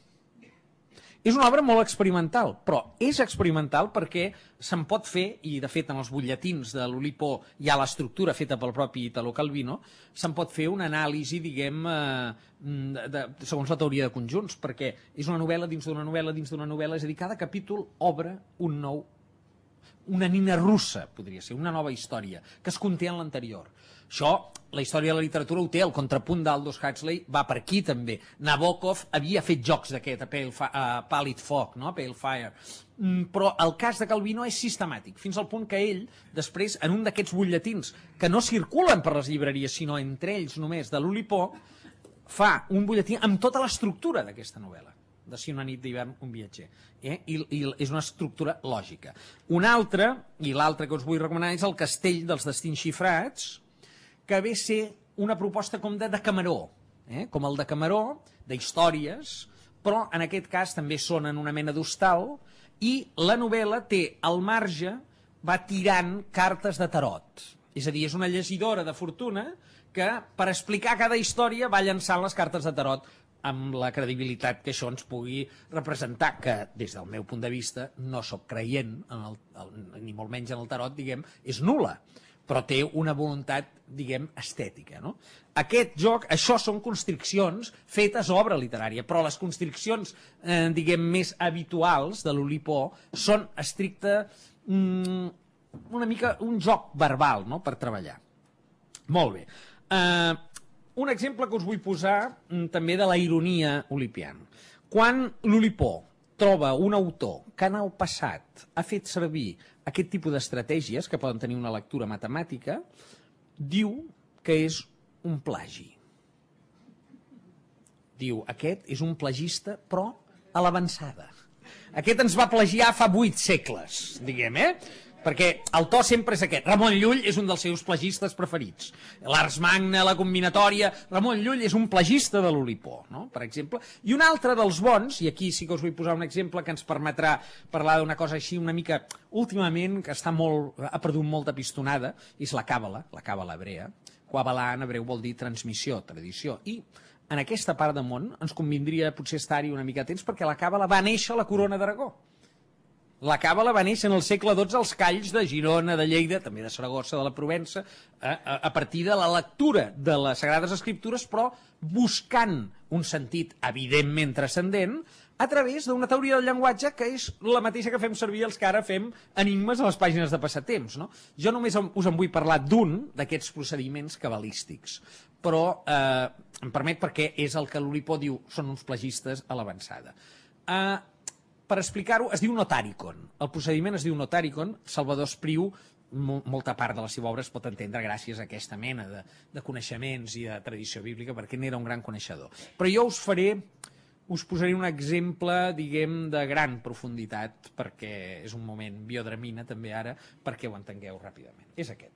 És una obra molt experimental, però és experimental perquè se'n pot fer, i de fet en els butlletins de l'Oulipo hi ha l'estructura feta pel propi Italo Calvino, se'n pot fer una anàlisi, diguem, eh, de, de, segons la teoria de conjunts, perquè és una novel·la dins d'una novel·la dins d'una novel·la, és a dir, cada capítol obre un nou una nina russa, podria ser, una nova història, que es conté en l'anterior. Això, la història de la literatura ho té, el contrapunt d'Aldous Huxley va per aquí també. Nabokov havia fet jocs d'aquest, a Pale, a Pallid Fog, no? A Pale Fire. Mm, però el cas de Calvino és sistemàtic, fins al punt que ell, després, en un d'aquests butlletins, que no circulen per les llibreries, sinó entre ells només, de l'Oulipo, fa un butlletí amb tota l'estructura d'aquesta novel·la, de Si una nit d'hivern un viatger. Eh? I, I és una estructura lògica. Un altre, i l'altre que us vull recomanar, és El castell dels destins xifrats, que ve a ser una proposta com de Decameró, eh? com el Decameró, d'històries, però en aquest cas també són en una mena d'hostal, i la novel·la té, al marge, va tirant cartes de tarot. És a dir, és una llegidora de fortuna que, per explicar cada història, va llançant les cartes de tarot amb la credibilitat que això ens pugui representar, que des del meu punt de vista no sóc creient, en el, el, ni molt menys en el tarot, diguem, és nul·la, però té una voluntat, diguem, estètica. No? Aquest joc, això són constriccions fetes obra literària, però les constriccions, eh, diguem, més habituals de l'Oulipo són estricte, mm, una mica un joc verbal, no?, per treballar. Molt bé. Eh, un exemple que us vull posar mm, també de la ironia oulipiana. Quan l'Oulipo troba un autor que en el passat ha fet servir aquest tipus d'estratègies, que poden tenir una lectura matemàtica, diu que és un plagi. Diu, aquest és un plagista, però a l'avançada. Aquest ens va plagiar fa vuit segles, diguem, eh? Perquè el to sempre és aquest. Ramon Llull és un dels seus plagistes preferits. L'Ars Magna, la combinatòria... Ramon Llull és un plagista de l'Oulipo, no?, per exemple. I un altre dels bons, i aquí sí que us vull posar un exemple que ens permetrà parlar d'una cosa així una mica últimament, que està molt, ha perdut molta pistonada, és la càbala, la càbala hebrea. Kabbalah en hebreu vol dir transmissió, tradició. I en aquesta part del món ens convindria potser estar-hi una mica atents, perquè la càbala va néixer a la corona d'Aragó. La càbala va néixer en el segle dotze als calls de Girona, de Lleida, també de Saragossa, de la Provença, a, a, a partir de la lectura de les Sagrades Escriptures, però buscant un sentit evidentment transcendent a través d'una teoria del llenguatge que és la mateixa que fem servir els que ara fem enigmes a les pàgines de passatemps. No? Jo només us en vull parlar d'un d'aquests procediments cabalístics, però eh, em permet perquè és el que l'Oulipo diu, són uns plagistes a l'avançada. Eh, Per explicar-ho, es diu notaricon. El procediment es diu notaricon. Salvador Espriu, molta part de la seva obra es pot entendre gràcies a aquesta mena de, de coneixements i de tradició bíblica, perquè n'era un gran coneixedor. Però jo us faré, us posaré un exemple, diguem, de gran profunditat, perquè és un moment biodramina també ara, perquè ho entengueu ràpidament. És aquest.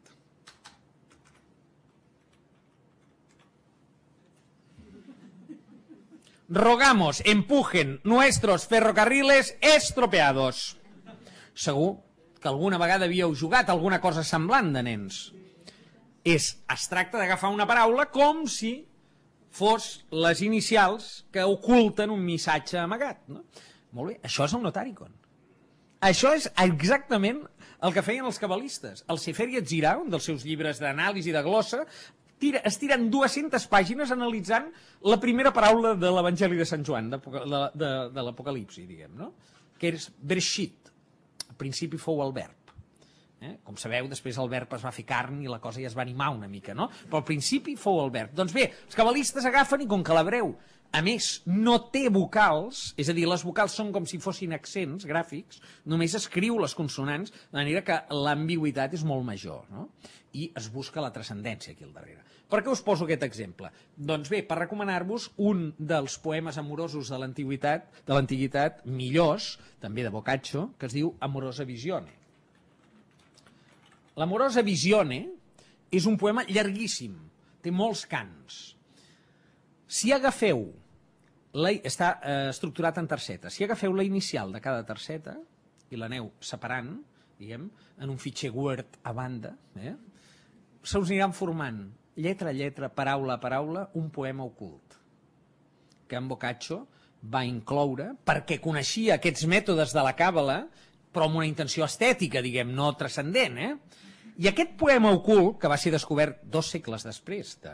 Rogamos, empujen nuestros ferrocarriles estropeados. Segur que alguna vegada havíeu jugat alguna cosa semblant de nens. És, es tracta d'agafar una paraula com si fos les inicials que oculten un missatge amagat. No? Molt bé, això és el notaricon. Això és exactament el que feien els cabalistes. El Sefer Yetzirah, un dels seus llibres d'anàlisi de glossa, Tira, es tiren dues-centes pàgines analitzant la primera paraula de l'Evangeli de Sant Joan, de, de, de, de l'Apocalipsi, diguem, no? Que és Bereshit. Al principi fou el verb. Eh? Com sabeu, després el verb es va fer carn i la cosa ja es va animar una mica, no? Però al principi fou el verb. Doncs bé, els cabalistes agafen i com que l'hebreu, a més, no té vocals, és a dir, les vocals són com si fossin accents gràfics, només escriu les consonants, de manera que l'ambigüitat és molt major, no? I es busca la transcendència aquí al darrere. Per què us poso aquest exemple? Doncs bé, per recomanar-vos un dels poemes amorosos de l'antiguitat, de l'antiguitat, millors, també de Boccaccio, que es diu Amorosa Visione. L'Amorosa Visione és un poema llarguíssim, té molts cants. Si agafeu, la, està eh, estructurat en tercetes, si agafeu la inicial de cada terceta i l'aneu separant, diguem, en un fitxer Word a banda, eh, se us aniran formant, lletra a lletra, paraula a paraula, un poema ocult, que en Boccaccio va incloure, perquè coneixia aquests mètodes de la càbala, però amb una intenció estètica, diguem, no transcendent, eh? I aquest poema ocult, que va ser descobert dos segles després de,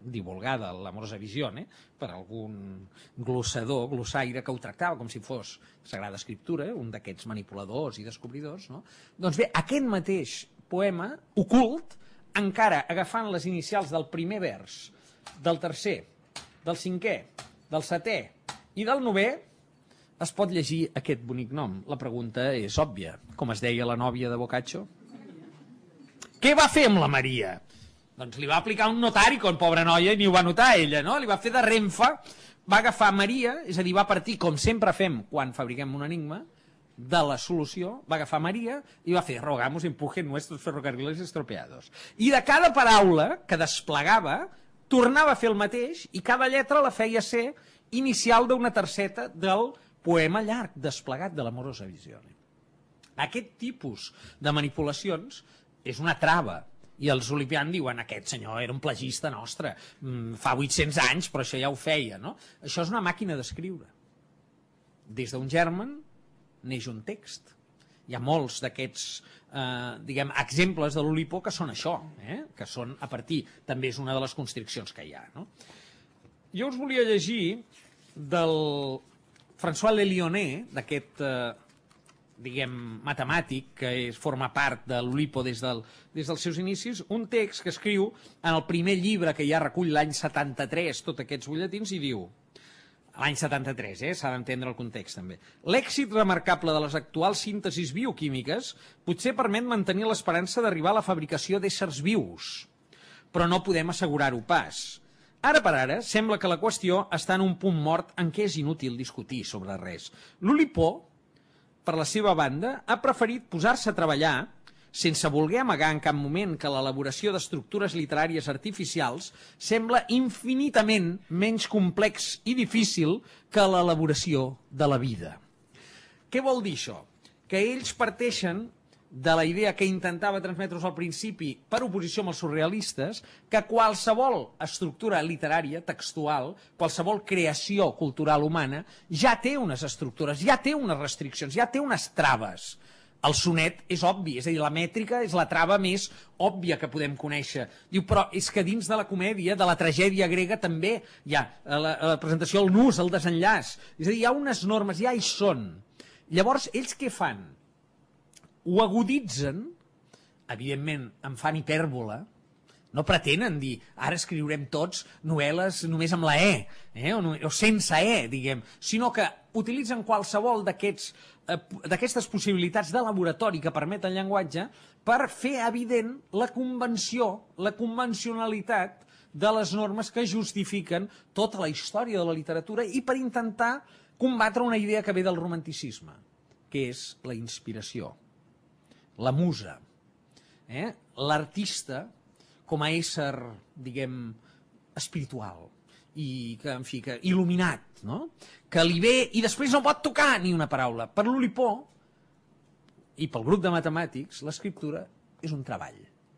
divulgada l'amorosa visione per algun glossador, glossaire, que ho tractava com si fos Sagrada Escriptura, un d'aquests manipuladors i descobridors, no? Doncs bé, aquest mateix poema ocult, encara agafant les inicials del primer vers, del tercer, del cinquè, del setè i del novè, es pot llegir aquest bonic nom. La pregunta és òbvia. Com es deia la nòvia de Boccaccio? Què va fer amb la Maria? Doncs li va aplicar un notaricon, pobra noia, i ni ho va notar ella, no? Li va fer de renfa, va agafar Maria, és a dir, va partir, com sempre fem quan fabriquem un enigma, de la solució, va agafar Maria i va fer rogamos empujen nuestros ferrocarriles estropeados. I de cada paraula que desplegava, tornava a fer el mateix i cada lletra la feia ser inicial d'una terceta del poema llarg desplegat de l'amorosa visione. Aquest tipus de manipulacions és una trava. I els Olipian diuen, aquest senyor era un plagista nostre, fa vuit-cents anys, però això ja ho feia, no? Això és una màquina d'escriure. Des d'un germen neix un text. Hi ha molts d'aquests eh, diguem, exemples de l'Oulipo que són això, eh? Que són a partir, també és una de les constriccions que hi ha, no? Jo us volia llegir del François Le Lyonnais, d'aquest eh, diguem, matemàtic, que és, forma part de l'Oulipo des, del, des dels seus inicis, un text que escriu en el primer llibre que ja recull l'any setanta-tres, tots aquests butlletins, i diu, l'any setanta-tres, eh? S'ha d'entendre el context també, l'èxit remarcable de les actuals síntesis bioquímiques potser permet mantenir l'esperança d'arribar a la fabricació d'éssers vius, però no podem assegurar-ho pas. Ara per ara, sembla que la qüestió està en un punt mort en què és inútil discutir sobre res. L'Oulipo, per la seva banda, ha preferit posar-se a treballar, sense voler amagar en cap moment que l'elaboració d'estructures literàries artificials sembla infinitament menys complex i difícil que l'elaboració de la vida. Què vol dir això? Que ells parteixen de la idea que intentava transmetre-us al principi per oposició amb els surrealistes, que qualsevol estructura literària, textual, qualsevol creació cultural humana, ja té unes estructures, ja té unes restriccions, ja té unes traves. El sonet és obvi, és a dir, la mètrica és la trava més òbvia que podem conèixer. Diu, però és que dins de la comèdia, de la tragèdia grega, també hi ha la, la presentació, el nus, el desenllaç. És a dir, hi ha unes normes, ja hi són. Llavors, ells què fan? Ho aguditzen, evidentment en fan hipèrbola, no pretenen dir, ara escriurem tots novel·les només amb la E, eh? o, no, o sense E, diguem, sinó que utilitzen qualsevol d'aquestes eh, possibilitats de laboratori que permet el llenguatge per fer evident la convenció, la convencionalitat de les normes que justifiquen tota la història de la literatura i per intentar combatre una idea que ve del romanticisme, que és la inspiració. La musa, eh? L'artista com a ésser, diguem, espiritual i que, en fi, que il·luminat, no? Que li ve i després no pot tocar ni una paraula. Per l'Oulipo i pel grup de matemàtics, l'escriptura és un treball.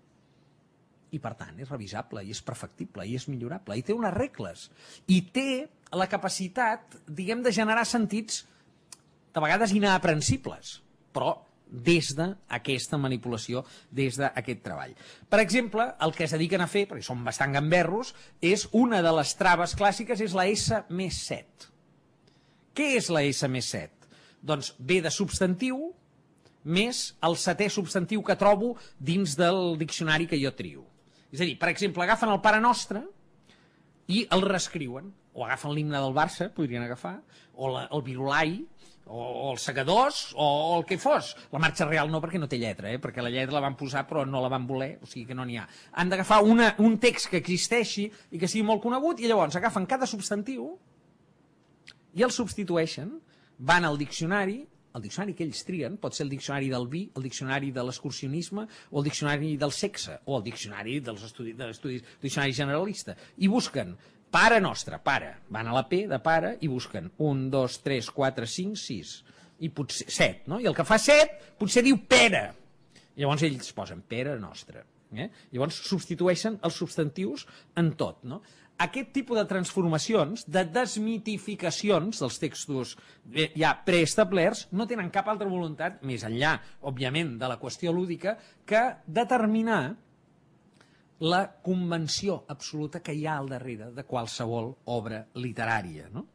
I, per tant, és revisable, i és perfectible, i és millorable, i té unes regles. I té la capacitat, diguem, de generar sentits de vegades inaprensibles, però des d'aquesta manipulació, des d'aquest treball. Per exemple, el que es dediquen a fer, perquè són bastant gamberros, és una de les traves clàssiques, és la S més set. Què és la S més set? Doncs ve de substantiu més el setè substantiu que trobo dins del diccionari que jo trio. És a dir, per exemple, agafen el Pare Nostre i el reescriuen, o agafen l'himne del Barça, podrien agafar, o la, el Virulai, o, o els segadors, o, o el que fos. La marxa real no, perquè no té lletra, eh? Perquè la lletra la van posar però no la van voler, o sigui que no n'hi ha. Han d'agafar un text que existeixi i que sigui molt conegut, i llavors agafen cada substantiu i el substitueixen, van al diccionari, el diccionari que ells trien, pot ser el diccionari del vi, el diccionari de l'excursionisme, o el diccionari del sexe, o el diccionari dels estudis, de l'estudi, diccionari generalista, i busquen Pare Nostre, pare, van a la P de pare i busquen un, dos, tres, quatre, cinc, sis, i potser set, no? I el que fa set potser diu Pere. Llavors ells posen Pere Nostre. Eh? Llavors substitueixen els substantius en tot, no? Aquest tipus de transformacions, de desmitificacions dels textos ja preestablerts, no tenen cap altra voluntat, més enllà, òbviament, de la qüestió lúdica, que determinar la convenció absoluta que hi ha al darrere de qualsevol obra literària. No?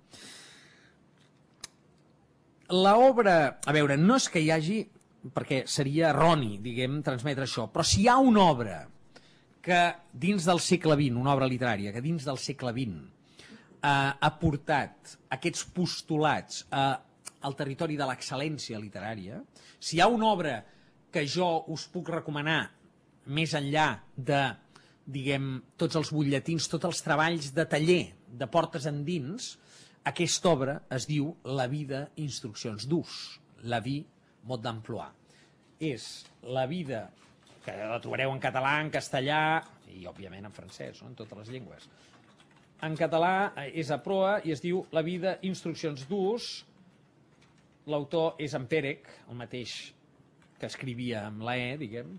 L'obra, a veure, no és que hi hagi, perquè seria erroni, diguem, transmetre això, però si hi ha una obra que dins del segle vint, una obra literària, que dins del segle vint eh, ha portat aquests postulats eh, al territori de l'excel·lència literària, si hi ha una obra que jo us puc recomanar més enllà de, diguem, tots els butlletins, tots els treballs de taller, de portes endins, aquesta obra es diu La vida, instruccions d'ús, La vie, mode d'emploi. És la vida, que la trobareu en català, en castellà i, òbviament, en francès, no? En totes les llengües. En català és a proa i es diu La vida, instruccions d'ús. L'autor és en Pérec, el mateix que escrivia amb la E, diguem,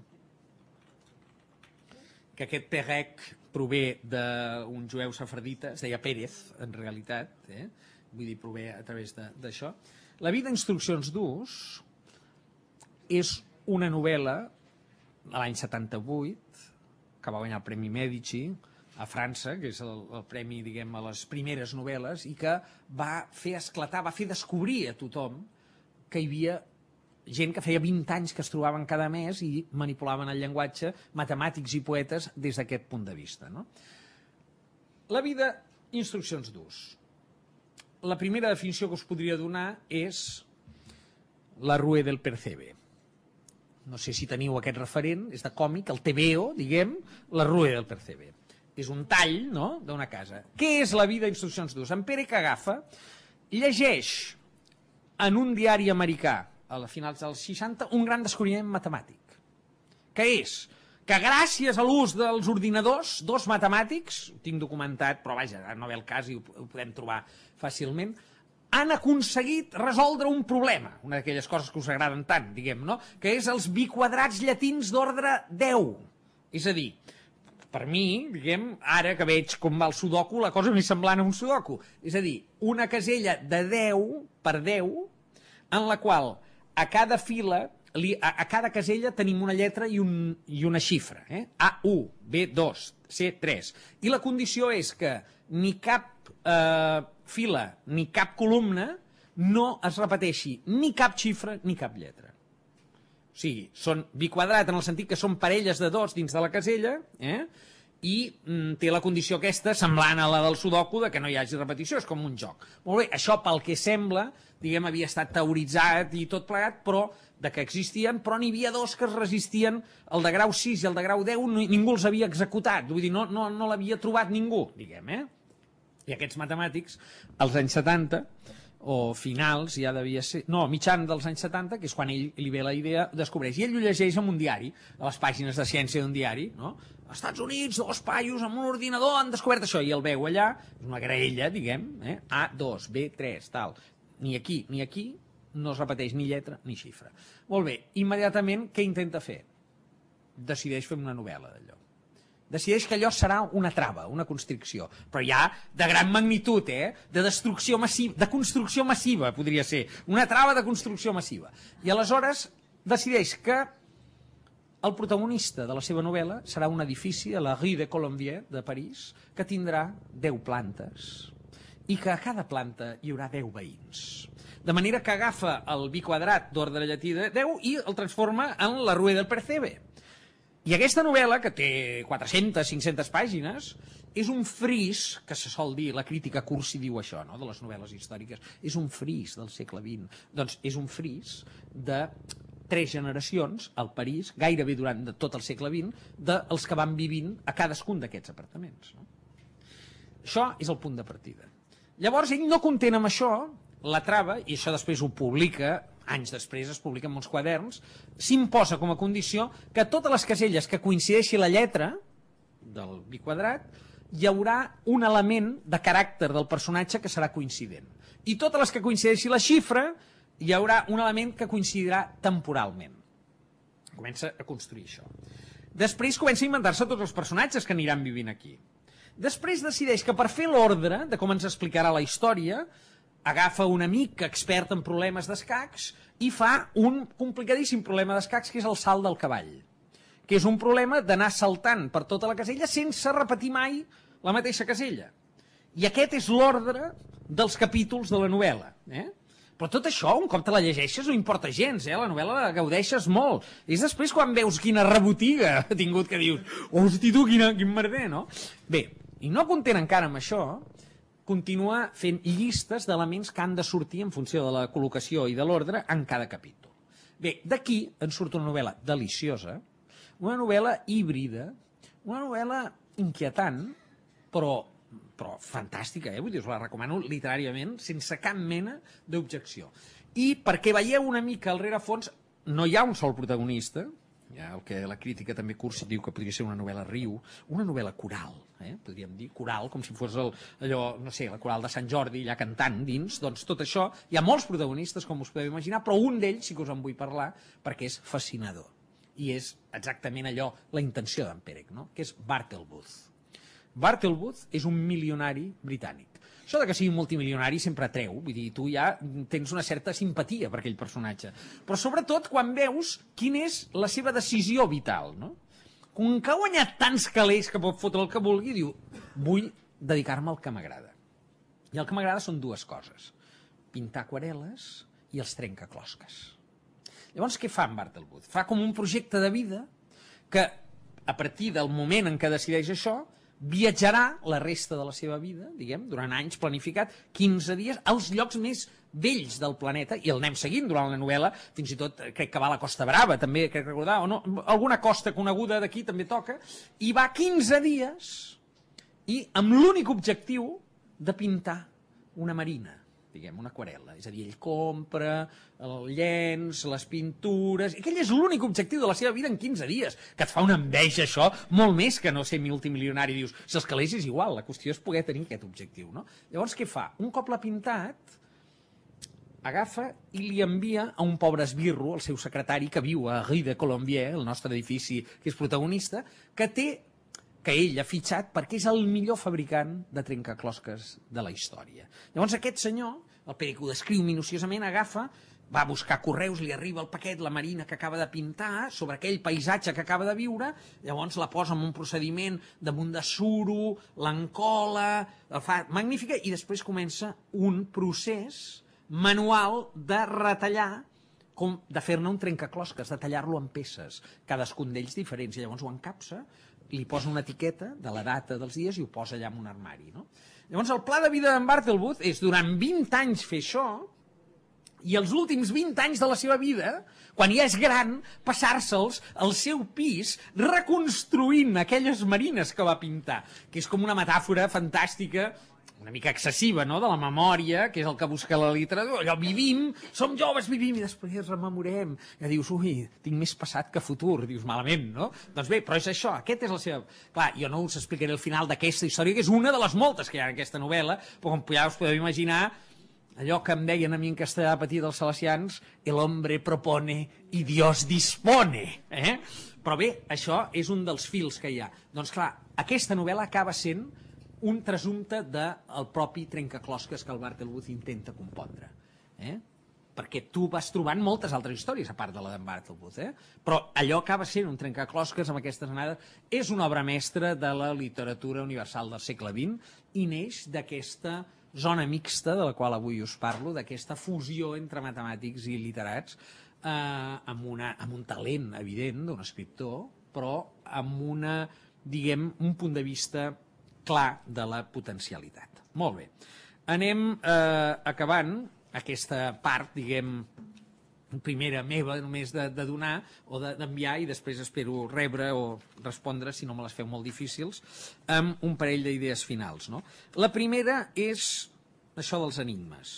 que aquest Pérec prové d'un jueu sefardita, es deia Pérez, en realitat, eh? Vull dir, prové a través d'això. La vida, instruccions d'ús és una novel·la de l'any setanta-vuit, que va guanyar el Premi Mèdici a França, que és el, el premi, diguem, a les primeres novel·les, i que va fer esclatar, va fer descobrir a tothom que hi havia gent que feia vint anys que es trobaven cada mes i manipulaven el llenguatge, matemàtics i poetes, des d'aquest punt de vista. No? La vida, instruccions d'ús. La primera definició que us podria donar és la Rue del Percebe. No sé si teniu aquest referent, és de còmic, el T V O, diguem, la Rue del Percebe. És un tall, no?, d'una casa. Què és la vida, instruccions d'ús? En Pere que agafa, llegeix en un diari americà, a la finals dels seixanta, un gran descobriment matemàtic, que és que gràcies a l'ús dels ordinadors, dos matemàtics, ho tinc documentat, però vaja, no ve el cas i ho, ho podem trobar fàcilment, han aconseguit resoldre un problema, una d'aquelles coses que us agraden tant, diguem, no? Que és els biquadrats llatins d'ordre deu. És a dir, per mi, diguem, ara que veig com va el sudoku, la cosa m'hi semblant a un sudoku. És a dir, una casella de deu per deu, en la qual a cada fila, a cada casella tenim una lletra i, un, i una xifra. Eh? A u, B dos, C tres. I la condició és que ni cap eh, fila ni cap columna no es repeteixi ni cap xifra ni cap lletra. O sigui, són biquadrat en el sentit que són parelles de dos dins de la casella, eh? I mm, té la condició aquesta semblant a la del sudoku de que no hi hagi repetició, és com un joc. Molt bé, això pel que sembla, diguem, havia estat teoritzat i tot plegat, però de que existien, però n'hi havia dos que es resistien, el de grau sis i el de grau deu, ningú els havia executat, vull dir, no, no, no l'havia trobat ningú, diguem, eh? I aquests matemàtics, als anys setanta, o finals, ja devia ser... No, mitjan dels anys setanta, que és quan ell li ve la idea, descobreix. I ell ho llegeix en un diari, a les pàgines de ciència d'un diari, no? Als Estats Units, dos paios amb un ordinador han descobert això, i el veu allà, és una graella, diguem, eh? A dos, B tres, tal. Ni aquí ni aquí no es repeteix ni lletra ni xifra. Molt bé, immediatament què intenta fer? Decideix fer una novel·la d'allò. Decideix que allò serà una trava, una constricció, però ja de gran magnitud, eh? De destrucció massiva, de construcció massiva, podria ser. Una trava de construcció massiva. I aleshores decideix que el protagonista de la seva novel·la serà un edifici a la Rue de Colombier de París que tindrà deu plantes i que a cada planta hi haurà deu veïns. De manera que agafa el biquadrat d'ordre llatí de deu i el transforma en la Rue del Percebe. I aquesta novel·la, que té quatre-centes, cinc-centes pàgines, és un fris, que se sol dir, la crítica cursi diu això, no?, de les novel·les històriques, és un fris del segle vint. Doncs és un fris de tres generacions al París, gairebé durant de tot el segle vint, dels que van vivint a cadascun d'aquests apartaments. No? Això és el punt de partida. Llavors, ell no content amb això, la trava, i això després ho publica, anys després es publica en molts quaderns, s'imposa com a condició que totes les caselles que coincideixi la lletra del biquadrat hi haurà un element de caràcter del personatge que serà coincident. I totes les que coincideixi la xifra hi haurà un element que coincidirà temporalment. Comença a construir això. Després comença a inventar-se tots els personatges que aniran vivint aquí. Després decideix que per fer l'ordre de com ens explicarà la història, agafa un amic expert en problemes d'escacs i fa un complicadíssim problema d'escacs que és el salt del cavall, que és un problema d'anar saltant per tota la casella sense repetir mai la mateixa casella. I aquest és l'ordre dels capítols de la novel·la. Eh? Però tot això, un cop te la llegeixes, no importa gens, eh? La novel·la la gaudeixes molt. És després quan veus quina rebotiga ha tingut que dius, hosti tu, quina, quin merder, no? Bé, i no content encara amb això, continua fent llistes d'elements que han de sortir en funció de la col·locació i de l'ordre en cada capítol. Bé, d'aquí en surt una novel·la deliciosa, una novel·la híbrida, una novel·la inquietant, però, però fantàstica, eh? Vull dir, us la recomano literàriament, sense cap mena d'objecció. I perquè veieu una mica al rerefons, no hi ha un sol protagonista, ja, el que la crítica també cursi diu que podria ser una novel·la riu, una novel·la coral, eh? Podríem dir coral, com si fos el, allò, no sé, la coral de Sant Jordi, allà cantant dins, doncs tot això, hi ha molts protagonistes, com us podeu imaginar, però un d'ells sí que us en vull parlar, perquè és fascinador. I és exactament allò, la intenció d'en Pérez, no? Que és Bartleby. Bartleby és un milionari britànic. Això de que sigui multimilionari sempre atreu, vull dir, tu ja tens una certa simpatia per aquell personatge. Però sobretot quan veus quina és la seva decisió vital, no? Com que ha guanyat tants calés que pot fotre el que vulgui, diu, vull dedicar-me al que m'agrada. I el que m'agrada són dues coses, pintar aquarel·les i els trencaclosques. Llavors, què fa en Bartleby? Fa com un projecte de vida que, a partir del moment en què decideix això, viatjarà la resta de la seva vida, diguem, durant anys planificat, quinze dies, als llocs més vells del planeta, i el anem seguint durant la novel·la, fins i tot crec que va a la Costa Brava, també, crec recordar, o no, alguna costa coneguda d'aquí també toca, i va quinze dies, i amb l'únic objectiu de pintar una marina, diguem, una aquarel·la. És a dir, ell compra el llenç, les pintures... Aquell és l'únic objectiu de la seva vida en quinze dies, que et fa una enveja, això, molt més que no ser multimilionari. Dius, si els calés és igual, la qüestió és poder tenir aquest objectiu, no? Llavors, què fa? Un cop l'ha pintat, agafa i li envia a un pobre esbirro, el seu secretari, que viu a Rue de Colombier, el nostre edifici que és protagonista, que té que ell ha fitxat perquè és el millor fabricant de trencaclosques de la història. Llavors aquest senyor, el Pérez ho descriu minuciosament, agafa, va a buscar correus, li arriba el paquet, la marina que acaba de pintar, sobre aquell paisatge que acaba de viure, llavors la posa en un procediment damunt de suro, l'encola, la fa magnífica, i després comença un procés manual de retallar, com de fer-ne un trencaclosques, de tallar-lo en peces, cadascun d'ells diferents, i llavors ho encapsa, li posa una etiqueta de la data dels dies i ho posa allà en un armari, no? Llavors el pla de vida d'en Bartleby és durant vint anys fer això i els últims vint anys de la seva vida, quan ja és gran, passar-se'ls al seu pis reconstruint aquelles marines que va pintar, que és com una metàfora fantàstica, una mica excessiva, no?, de la memòria, que és el que busca la literatura. Allò, vivim, som joves, vivim, i després rememorem. I dius, ui, tinc més passat que futur. Dius, malament, no? Doncs bé, però és això, aquest és la seva... Clar, jo no us explicaré el final d'aquesta història, que és una de les moltes que hi ha en aquesta novel·la, però com ja us podeu imaginar, allò que em deien a mi en castellà petit dels salesians, el hombre propone y Dios dispone. Eh? Però bé, això és un dels fils que hi ha. Doncs clar, aquesta novel·la acaba sent un presumpte del propi trencaclosques que el Bartleby intenta compondre. Eh? Perquè tu vas trobant moltes altres històries, a part de la d'en Bartleby, eh? Però allò acaba sent un trencaclosques amb aquestes anades. És una obra mestra de la literatura universal del segle vint i neix d'aquesta zona mixta de la qual avui us parlo, d'aquesta fusió entre matemàtics i literats, eh, amb, una, amb un talent evident d'un escriptor, però amb una, diguem, un punt de vista clar de la potencialitat. Molt bé. Anem eh, acabant aquesta part, diguem, primera meva, només de, de donar o d'enviar, i després espero rebre o respondre, si no me les feu molt difícils, amb un parell d'idees finals. No? La primera és això dels enigmes.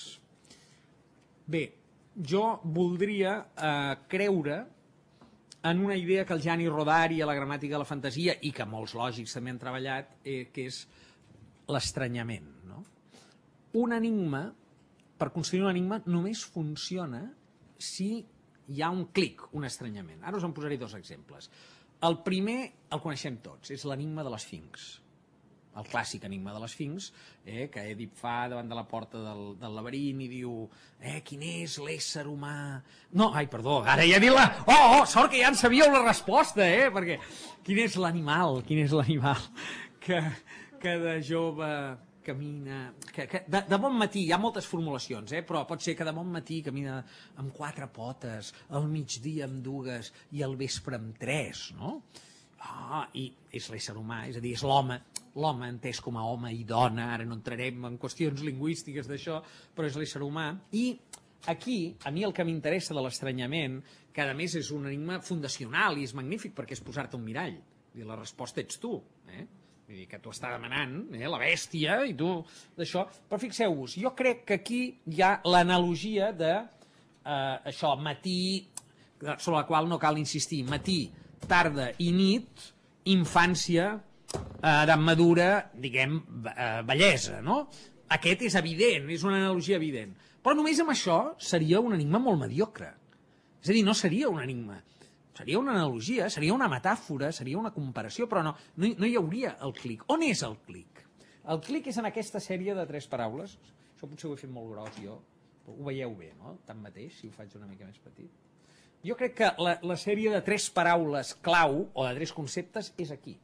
Bé, jo voldria eh, creure en una idea que el Gianni Rodari a la gramàtica de la fantasia, i que molts lògics també han treballat, eh, que és l'estranyament. No? Un enigma, per construir un enigma, només funciona si hi ha un clic, un estranyament. Ara us en posaré dos exemples. El primer el coneixem tots, és l'enigma de l'Esfinx. el clàssic enigma de l'Esfinx, eh, que Èdip fa davant de la porta del, del laberint i diu, eh, quin és l'ésser humà? No, ai, perdó, ara ja he dit la... Oh, oh, sort que ja en sabíeu la resposta, eh, perquè quin és l'animal, quin és l'animal que, que de jove camina... Que, que de, de bon matí, hi ha moltes formulacions, eh, però pot ser que de bon matí camina amb quatre potes, al migdia amb dues i al vespre amb tres, no? Ah, i és l'ésser humà, és a dir, és l'home, l'home entès com a home i dona, ara no entrarem en qüestions lingüístiques d'això, però és l'ésser humà. I aquí, a mi el que m'interessa de l'estranyament, que a més és un enigma fundacional i és magnífic perquè és posar-te un mirall, i la resposta ets tu, eh? Vull dir que t'ho està demanant, eh? La bèstia, i tu, d'això. Però fixeu-vos, jo crec que aquí hi ha l'analogia de, eh, això, matí, sobre la qual no cal insistir, matí, tarda i nit, infància, edat madura, diguem, bellesa, no? Aquest és evident, és una analogia evident. Però només amb això seria un enigma molt mediocre. És a dir, no seria un enigma. Seria una analogia, seria una metàfora, seria una comparació, però no, no, no hi hauria el clic. On és el clic? El clic és en aquesta sèrie de tres paraules. Això potser ho he fet molt gros jo, però ho veieu bé, no? Tanmateix, si ho faig una mica més petit. Jo crec que la, la sèrie de tres paraules clau, o de tres conceptes, és aquí.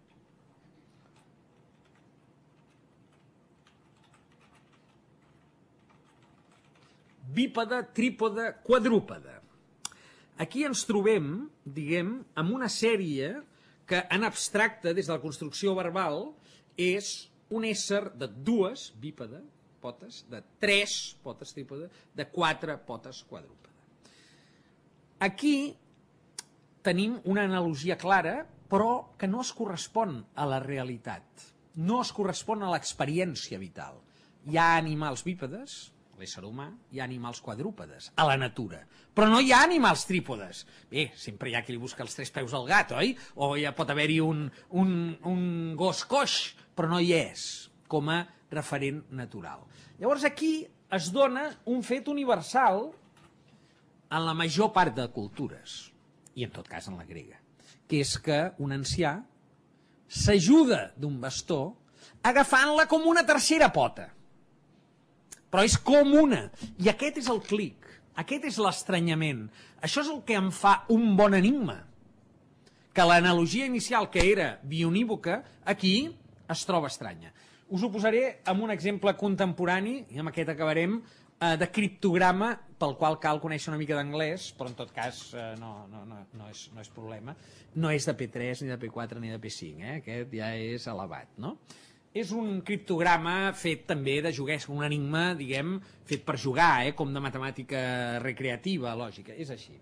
Bípede, trípode, quadrúpede. Aquí ens trobem, diguem, amb una sèrie que en abstracte, des de la construcció verbal, és un ésser de dues, bípede, potes, de tres potes, trípode, de quatre potes, quadrúpede. Aquí tenim una analogia clara, però que no es correspon a la realitat, no es correspon a l'experiència vital. Hi ha animals bípedes, l'ésser humà, hi ha animals quadrúpedes, a la natura, però no hi ha animals trípodes. Bé, sempre hi ha qui li busca els tres peus al gat, oi? O ja pot haver-hi un, un, un gos coix, però no hi és, com a referent natural. Llavors aquí es dona un fet universal en la major part de cultures, i en tot cas en la grega, que és que un ancià s'ajuda d'un bastó agafant-la com una tercera pota. Però és com una. I aquest és el clic, aquest és l'estranyament. Això és el que em fa un bon enigma. Que l'analogia inicial, que era bionívoca, aquí es troba estranya. Us ho posaré amb un exemple contemporani, i amb aquest acabarem, de criptograma, pel qual cal conèixer una mica d'anglès, però en tot cas no, no, no, no, és, no és problema. No és de P tres, ni de P quatre, ni de P cinc, eh? Aquest ja és elevat, no? És un criptograma fet també de juguer, un enigma, diguem, fet per jugar, eh? Com de matemàtica recreativa, lògica, és així.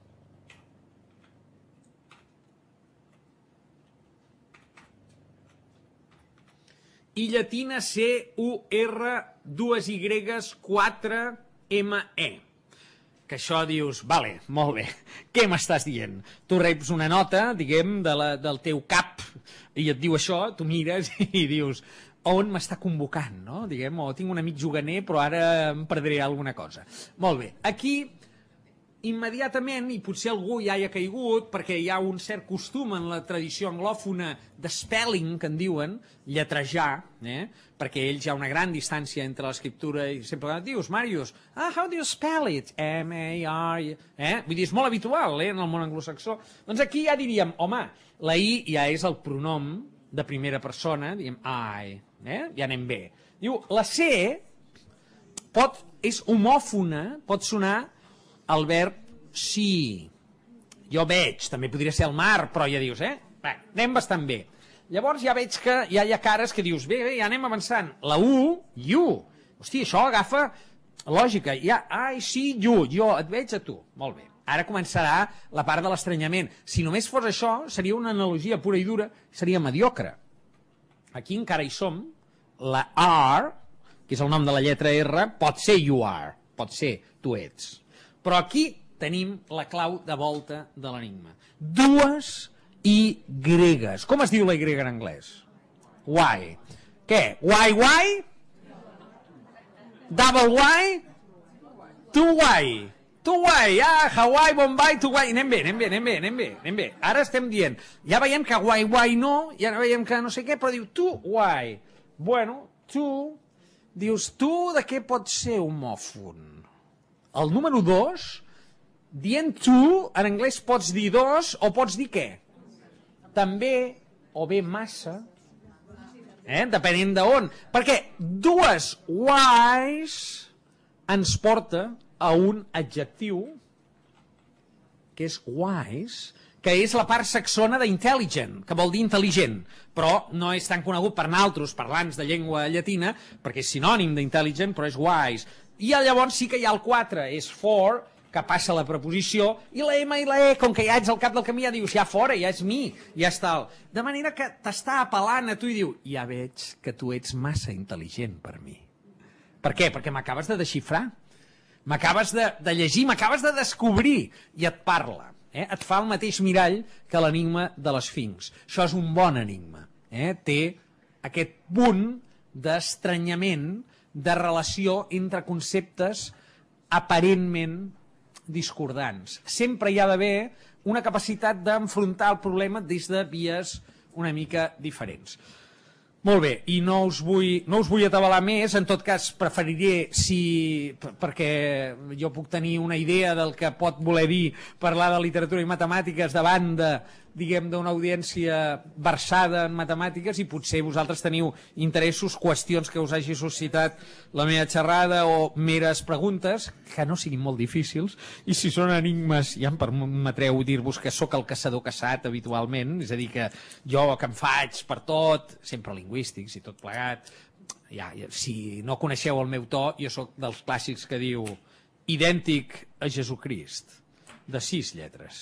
I llatina C U R dos Y quatre M E. Que això dius, vale, molt bé, què m'estàs dient? Tu reps una nota, diguem, de la, del teu cap, i et diu això, tu mires i dius, on m'està convocant, no? Diguem, o tinc un amic juganer, però ara em perdré alguna cosa. Molt bé, aquí, immediatament, i potser algú ja hi ha caigut, perquè hi ha un cert costum en la tradició anglòfona de spelling, que en diuen, lletrejar, eh? Perquè ells hi ha una gran distància entre l'escriptura i sempre quan et dius, Màrius, ah, how do you spell it? M A R, eh? Vull dir, és molt habitual, eh, en el món anglosaxó. Doncs aquí ja diríem, home, la I ja és el pronom de primera persona, diguem I, eh? Ja anem bé. Diu, la C pot, és homòfona, pot sonar el verb sí. Jo veig, també podria ser el mar, però ja dius, eh? Bé, anem bastant bé. Llavors ja veig que ja hi ha cares que dius, bé, bé, ja anem avançant. La U, you. Hosti, això agafa lògica. Ja, I see you, jo et veig a tu. Molt bé. Ara començarà la part de l'estranyament. Si només fos això, seria una analogia pura i dura, seria mediocre. Aquí encara hi som. La R, que és el nom de la lletra R, pot ser you are, pot ser tu ets. Però aquí tenim la clau de volta de l'enigma. Dues I gregues. Com es diu la Y en anglès? Why. Què? Why, why? Double why? Two why. Two why. Ah, Hawaii, Bombay, two why. Anem bé, anem bé, anem bé, anem bé, anem bé. Ara estem dient, ja veiem que why, why no, ja veiem que no sé què, però diu two why. Bueno, tu, dius, tu de què pots ser homòfon? El número dos, dient tu, en anglès pots dir dos o pots dir què? També, o bé massa, eh? Depenent d'on. Perquè dues wise ens porta a un adjectiu que és wise, que és la part saxona d'intelligent, que vol dir intel·ligent, però no és tan conegut per naltros parlants de llengua llatina, perquè és sinònim d'intelligent, però és wise. I llavors sí que hi ha el quatre, és for, que passa la preposició, i la M i la E, com que ja ets al cap del camí, ja dius, ja fora, ja és mi, ja és tal. De manera que t'està apel·lant a tu i diu, ja veig que tu ets massa intel·ligent per mi. Per què? Perquè m'acabes de desxifrar, m'acabes de, de llegir, m'acabes de descobrir, i et parla. Eh? Et fa el mateix mirall que l'enigma de l'Esfinx. Això és un bon enigma. Eh? Té aquest punt d'estranyament, de relació entre conceptes aparentment discordants. Sempre hi ha d'haver una capacitat d'enfrontar el problema des de vies una mica diferents. Molt bé, i no us vull, no us vull atabalar més, en tot cas preferiré, si, perquè jo puc tenir una idea del que pot voler dir parlar de literatura i matemàtiques davant de, diguem, d'una audiència versada en matemàtiques, i potser vosaltres teniu interessos, qüestions que us hagi suscitat la meva xerrada o meres preguntes, que no siguin molt difícils, i si són enigmes ja em permetreu dir-vos que sóc el caçador caçat habitualment, és a dir, que jo que em faig per tot, sempre lingüístics i tot plegat, ja, si no coneixeu el meu to, jo sóc dels clàssics que diu idèntic a Jesucrist, de sis lletres.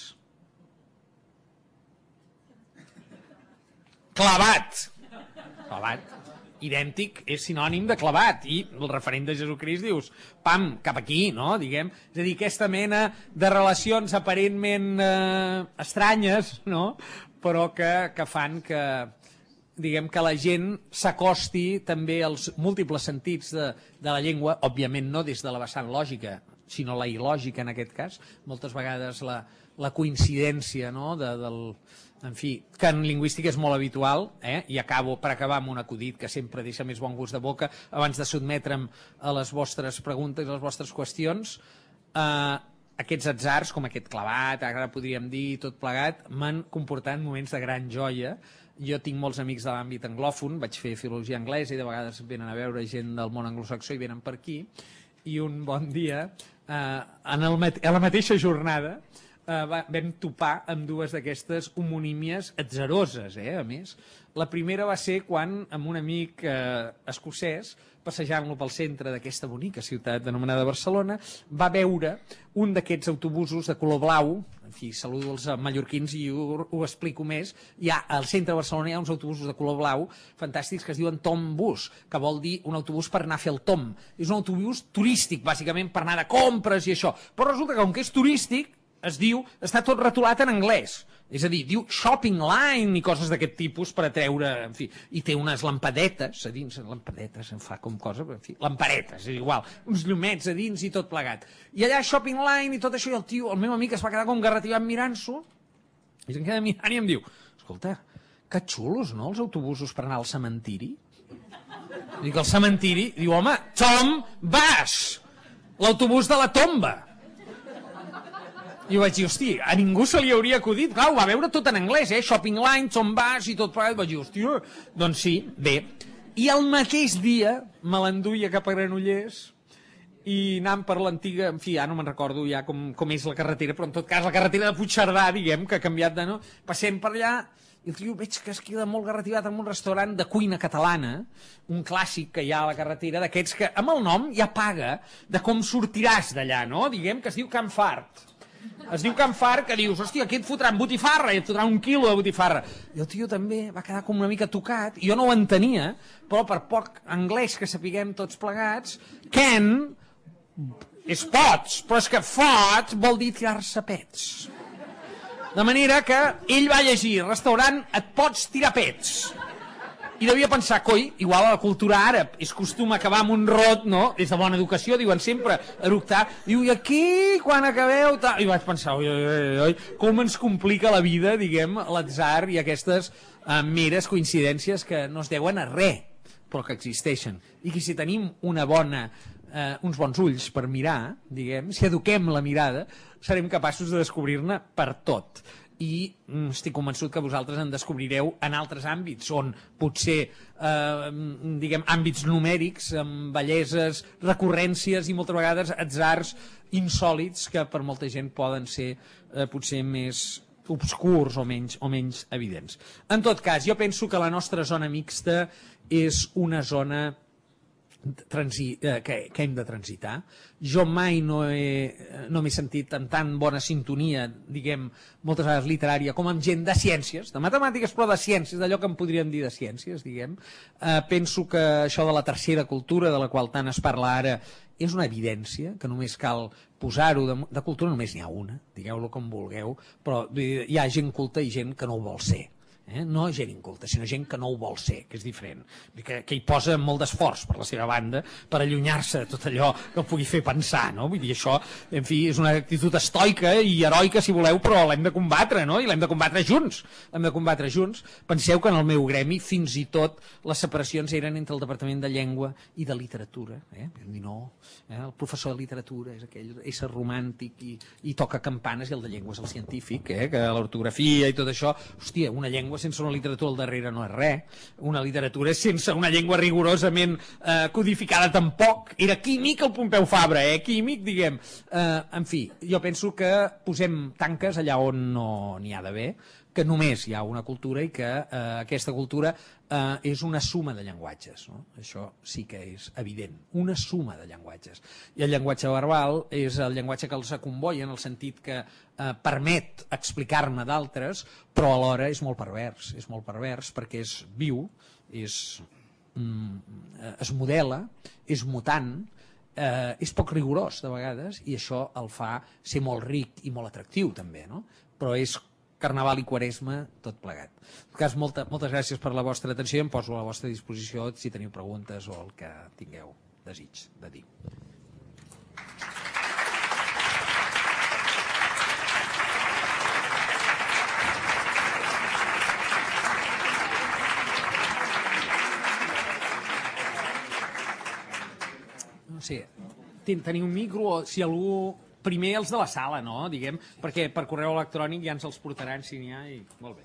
Clavat. Clavat. Idèntic és sinònim de clavat, i el referent de Jesucrist dius, pam, cap aquí, no? Diguem, és a dir, aquesta mena de relacions aparentment eh, estranyes, no? Però que, que fan que, diguem, que la gent s'acosti també als múltiples sentits de, de la llengua, òbviament no des de la vessant lògica, sinó la il·lògica en aquest cas, moltes vegades la, la coincidència, no? de, del... En fi, que en lingüística és molt habitual, eh? I acabo per acabar amb un acudit que sempre deixa més bon gust de boca, abans de sotmetre'm a les vostres preguntes i a les vostres qüestions. Eh, aquests atzars, com aquest clavat, ara podríem dir tot plegat, m'han comportat moments de gran joia. Jo tinc molts amics de l'àmbit anglòfon, vaig fer filologia anglesa i de vegades venen a veure gent del món anglosaxó i venen per aquí, i un bon dia, eh, en el mate- a la mateixa jornada, Uh, va, vam topar amb dues d'aquestes homonímies atzaroses, eh, a més. La primera va ser quan, amb un amic eh, escocès, passejant-lo pel centre d'aquesta bonica ciutat anomenada Barcelona, va veure un d'aquests autobusos de color blau, en fi, saludo els mallorquins i ho, ho explico més, hi ha, al centre de Barcelona hi ha uns autobusos de color blau fantàstics que es diuen Tom Bus, que vol dir un autobús per anar a fer el Tom. És un autobús turístic, bàsicament, per anar de compres i això. Però resulta que, com que és turístic, es diu, està tot retolat en anglès, és a dir, diu shopping line i coses d'aquest tipus per atreure, en fi, i té unes lampadetes a dins, lampadetes em fa com cosa, en fi, lamparetes, és igual, uns llumets a dins i tot plegat. I allà shopping line i tot això, i el tio, el meu amic es va quedar com garrativat mirant-s'ho, i se'n queda mirant i em diu, escolta, que xulos, no?, els autobusos per anar al cementiri? Dic, al cementiri? Diu, home, Tom Bus, l'autobús de la tomba. I vaig dir, hosti, a ningú se li hauria acudit. Clar, ho va veure tot en anglès, eh? Shopping line, Tom Bus i tot plegat. Vaig dir, hòstia, doncs sí, bé. I el mateix dia me l'enduia cap a Granollers i anant per l'antiga, en fi, ja no me'n recordo ja com, com és la carretera, però en tot cas la carretera de Puigcerdà, diguem, que ha canviat de... No? Passem per allà i el tio veig que es queda molt garrativat en un restaurant de cuina catalana, un clàssic que hi ha a la carretera, d'aquests que amb el nom ja paga de com sortiràs d'allà, no? Diguem que es diu Can Fart. Es diu Can Fart, que dius, hòstia, aquí et fotran botifarra, i et fotran un quilo de botifarra. I el tio també va quedar com una mica tocat, i jo no ho entenia, però per poc anglès que sapiguem tots plegats, can és pots, però és que fot vol dir tirar-se pets. De manera que ell va llegir, restaurant, et pots tirar pets. I devia pensar, coi, igual a la cultura àrab és costum acabar amb un rot, no? Des de bona educació, diuen sempre, eructar. Diu, i aquí, quan acabeu... Ta... I vaig pensar, oi, oi, oi, oi, com ens complica la vida, diguem, l'atzar i aquestes eh, meres coincidències que no es deuen a res. però que existeixen, i que si tenim una bona, eh, uns bons ulls per mirar, diguem, si eduquem la mirada, serem capaços de descobrir-ne per tot. I mm, estic convençut que vosaltres en descobrireu en altres àmbits on potser eh, diguem, àmbits numèrics amb belleses, recurrències i moltes vegades atzars insòlits que per molta gent poden ser eh, potser més obscurs o menys, o menys evidents. En tot cas, jo penso que la nostra zona mixta és una zona Transi, eh, que, que hem de transitar. Jo mai no he no m'he sentit en tan bona sintonia, diguem, moltes vegades literària, com amb gent de ciències, de matemàtiques, però de ciències, d'allò que en podríem dir de ciències, diguem. Eh, penso que això de la tercera cultura, de la qual tant es parla ara, és una evidència, que només cal posar-ho, de, de cultura només n'hi ha una, digueu-lo com vulgueu, però hi ha gent culta i gent que no ho vol ser. Eh? No gent inculta, sinó gent que no ho vol ser, que és diferent, que, que hi posa molt d'esforç per la seva banda per allunyar-se de tot allò que el pugui fer pensar, no? Vull dir, això, en fi, és una actitud estoica i heroica, si voleu, però l'hem de combatre, no? I l'hem de combatre junts, l'hem de combatre junts. Penseu que en el meu gremi, fins i tot, les separacions eren entre el Departament de Llengua i de Literatura, eh? Vam dir, no, eh? El professor de Literatura és aquell ésser romàntic i, i toca campanes, i el de Llengua és el científic, eh? Que l'ortografia i tot això, hòstia, una llengua sense una literatura al darrere no és res, una literatura sense una llengua rigorosament eh, codificada tampoc, era químic el Pompeu Fabra, eh? Químic, diguem. Eh, en fi, jo penso que posem tanques allà on no n'hi ha d'haver, que només hi ha una cultura i que eh, aquesta cultura eh, és una suma de llenguatges, no? Això sí que és evident, una suma de llenguatges. I el llenguatge verbal és el llenguatge que els acomboia en el sentit que eh, permet explicar-me d'altres, però alhora és molt pervers, és molt pervers perquè és viu, és, mm, es modela, és mutant, eh, és poc rigorós de vegades i això el fa ser molt ric i molt atractiu també, no? Però és Carnaval i Quaresma, tot plegat. En tot cas, molta, moltes gràcies per la vostra atenció i em poso a la vostra disposició si teniu preguntes o el que tingueu desig de dir. No sé, teniu un micro o si algú... Primer els de la sala, no? Diguem, perquè per correu electrònic ja ens els portaran si n'hi ha i... Molt bé.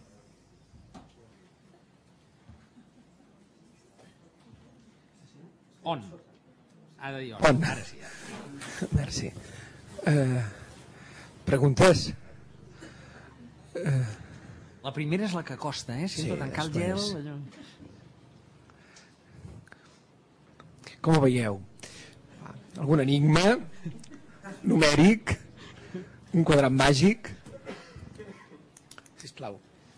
On? Ha de dir on. On? Ara sí. Ara. Merci. Uh, preguntes? Uh, la primera és la que costa, eh? Sempre sí, tancar el després... gel... Allò... Com ho veieu? Algun enigma? Numèric? Un quadrat màgic? Sisplau.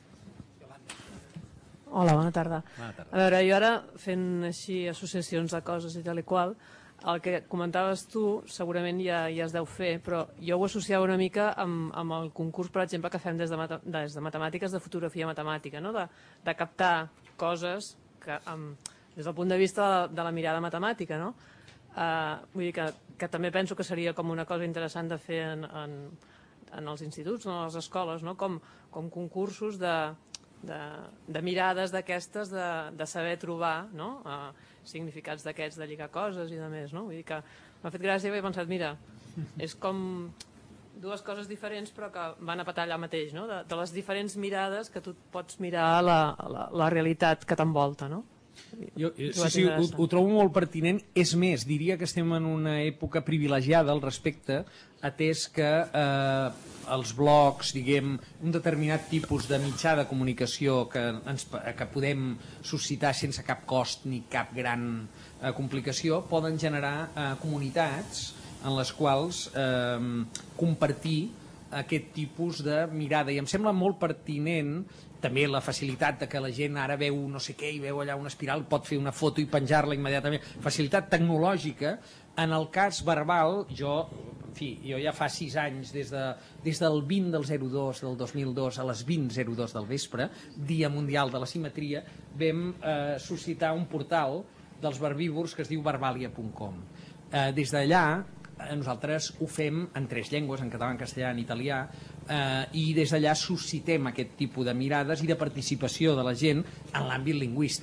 Hola, bona tarda. Bona tarda. A veure, jo ara, fent així associacions de coses i tal i qual, el que comentaves tu segurament ja, ja es deu fer, però jo ho associava una mica amb, amb el concurs, per exemple, que fem des de, mata, des de matemàtiques de fotografia matemàtica, no? de, de captar coses que, amb, des del punt de vista de, de la mirada matemàtica, no? Uh, vull dir que, que també penso que seria com una cosa interessant de fer en, en, en els instituts, en les escoles, no? com, com concursos de, de, de mirades d'aquestes, de, de saber trobar, no? uh, significats d'aquests, de lligar coses i de més. No? Vull dir que m'ha fet gràcia i he pensat, mira, és com dues coses diferents però que van a petar allà mateix, no? de, de les diferents mirades que tu pots mirar la, la, la realitat que t'envolta, no? Jo, sí, sí, ho, ho trobo molt pertinent. És més, diria que estem en una època privilegiada al respecte, atès que eh, els blogs, diguem, un determinat tipus de mitjà de comunicació que, ens, que podem suscitar sense cap cost ni cap gran eh, complicació, poden generar eh, comunitats en les quals eh, compartir aquest tipus de mirada. I em sembla molt pertinent també la facilitat de que la gent ara veu no sé què i veu allà una espiral, pot fer una foto i penjar-la immediatament. Facilitat tecnològica. En el cas verbal, jo, en fi, jo ja fa sis anys, des, de, des del vint del zero dos del dos mil dos a les vint zero dos del vespre, Dia Mundial de la Simetria, vam eh, suscitar un portal dels verbívors que es diu verbalia punt com. Eh, des d'allà, nosaltres ho fem en tres llengües, en català, en castellà, en italià, eh, i des d'allà suscitem aquest tipus de mirades i de participació de la gent en l'àmbit lingüístic.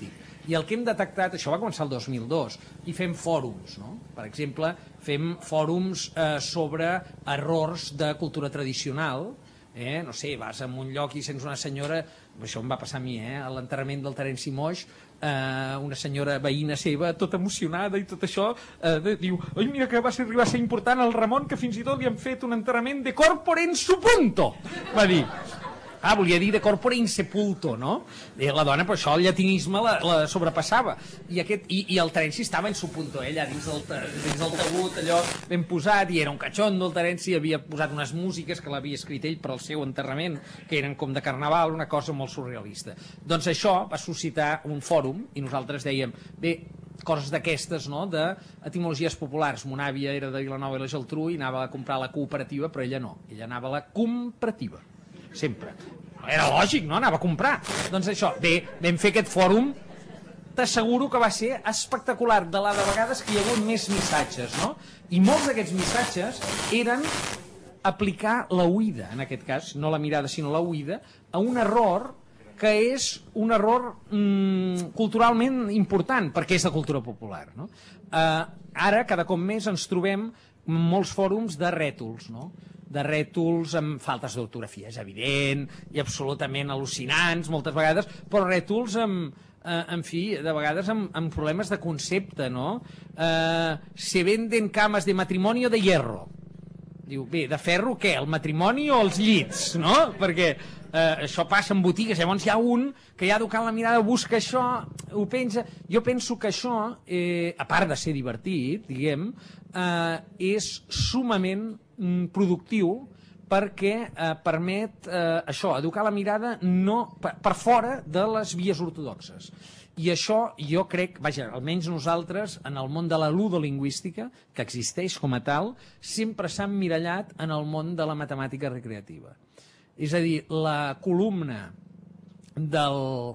I el que hem detectat, això va començar el dos mil dos, i fem fòrums, no? Per exemple, fem fòrums eh, sobre errors de cultura tradicional, eh? No sé, vas a un lloc i sents una senyora, això em va passar a mi, eh? A l'enterrament del Terenci Moix, eh, una senyora veïna seva, tota emocionada i tot això, eh, diu, oi, mira que va ser, arribar a ser important el Ramon, que fins i tot li han fet un enterrament de corpore in su punto, va dir. Ah, volia dir de corpore in sepulto, no? I la dona, per això el llatinisme la, la sobrepassava. I, aquest, i, i el Terenci estava en su punto, eh, allà dins del, dins del taüt, allò ben posat, i era un catxondo, el Terenci havia posat unes músiques que l'havia escrit ell per al seu enterrament, que eren com de carnaval, una cosa molt surrealista. Doncs això va suscitar un fòrum, i nosaltres dèiem, bé, coses d'aquestes, no?, d'etimologies populars. Mon àvia era de Vilanova i la Geltrú i anava a comprar la cooperativa, però ella no, ella anava a la comparativa. Sempre. Era lògic, no? Anava a comprar. Doncs això, bé, vam fer aquest fòrum, t'asseguro que va ser espectacular, de la de vegades que hi ha hagut més missatges, no? I molts d'aquests missatges eren aplicar la oïda, en aquest cas, no la mirada sinó la oïda, a un error que és un error mm, culturalment important, perquè és de cultura popular, no? Eh, ara, cada cop més, ens trobem molts fòrums de rètols, no?, de rètols amb faltes d'ortografia, és evident, i absolutament al·lucinants moltes vegades, però rètols amb, eh, en fi, de vegades amb, amb problemes de concepte, no? Eh, se venden cames de matrimonio de hierro. Diu, bé, de ferro què? El matrimoni o els llits, no? Perquè eh, això passa en botigues, llavors hi ha un que ja educant la mirada busca això, ho penja. Jo penso que això, eh, a part de ser divertit, diguem, eh, és sumament productiu perquè eh, permet eh, això, educar la mirada no, per, per fora de les vies ortodoxes. I això jo crec, vaja, almenys nosaltres, en el món de la ludolingüística, que existeix com a tal, sempre s'ha emmirallat en el món de la matemàtica recreativa. És a dir, la columna del...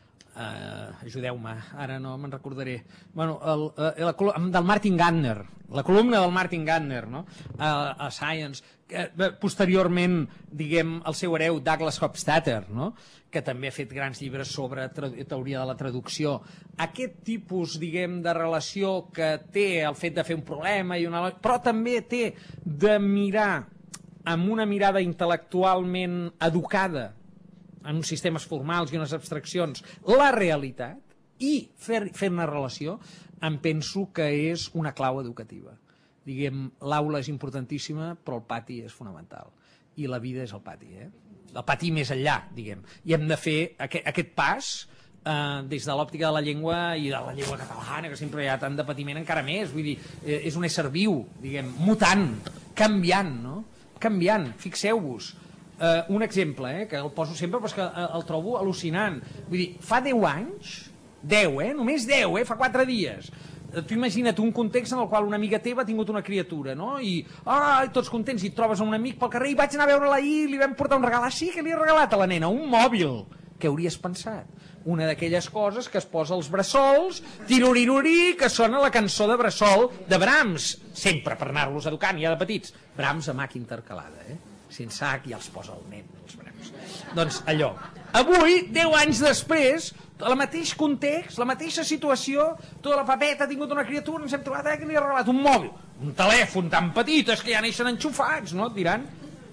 Uh, ajudeu-me, ara no me'n recordaré, bueno, el, uh, la, del Martin Gardner, la columna del Martin Gardner, no? uh, a Science, que, uh, posteriorment, diguem, el seu hereu Douglas Hofstadter, no? Que també ha fet grans llibres sobre teoria de la traducció. Aquest tipus, diguem, de relació que té el fet de fer un problema, i una... però també té de mirar amb una mirada intel·lectualment educada en uns sistemes formals i unes abstraccions, la realitat, i fer-ne fer relació, em penso que és una clau educativa. Diguem, l'aula és importantíssima, però el pati és fonamental. I la vida és el pati, eh? El pati més enllà, diguem. I hem de fer aquest, aquest pas eh, des de l'òptica de la llengua i de la llengua catalana, que sempre hi ha tant de patiment, encara més. Vull dir, eh, és un ésser viu, diguem, mutant, canviant, no? Canviant, fixeu-vos. Uh, un exemple, eh, que el poso sempre però és que uh, el trobo al·lucinant. Vull dir, fa deu anys, deu, eh, només deu, eh, fa quatre dies, uh, tu imagina't un context en el qual una amiga teva ha tingut una criatura, no? I, ah, tots contents, i et trobes un amic pel carrer i vaig anar a veure-la ahir i li vam portar un regal. Ah, sí, que li he regalat a la nena? Un mòbil. Què hauries pensat? Una d'aquelles coses que es posa als bressols, tirurirurí, que sona la cançó de bressol de Brahms, sempre per anar-los educant, ja de petits. Brahms a màquina intercalada, eh? Sense sac ja els posa el nen, els Brahms. Doncs allò. Avui, deu anys després, el mateix context, la mateixa situació, tota la papeta ha tingut una criatura, ens hem trobat eh, que li ha regalat un mòbil, un telèfon tan petit, és que ja neixen enxufats, no? Et diran.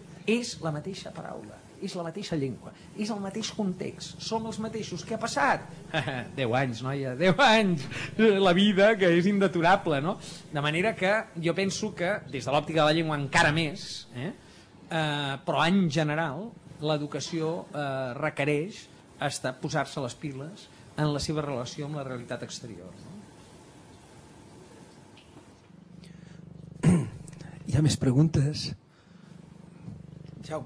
És la mateixa paraula, és la mateixa llengua, és el mateix context, som els mateixos. Què ha passat? Deu anys, noia, deu anys. La vida, que és indeturable, no? De manera que jo penso que, des de l'òptica de la llengua encara més, eh? Uh, però en general l'educació uh, requereix estar posar-se les piles en la seva relació amb la realitat exterior, no? Hi ha més preguntes? Jaume.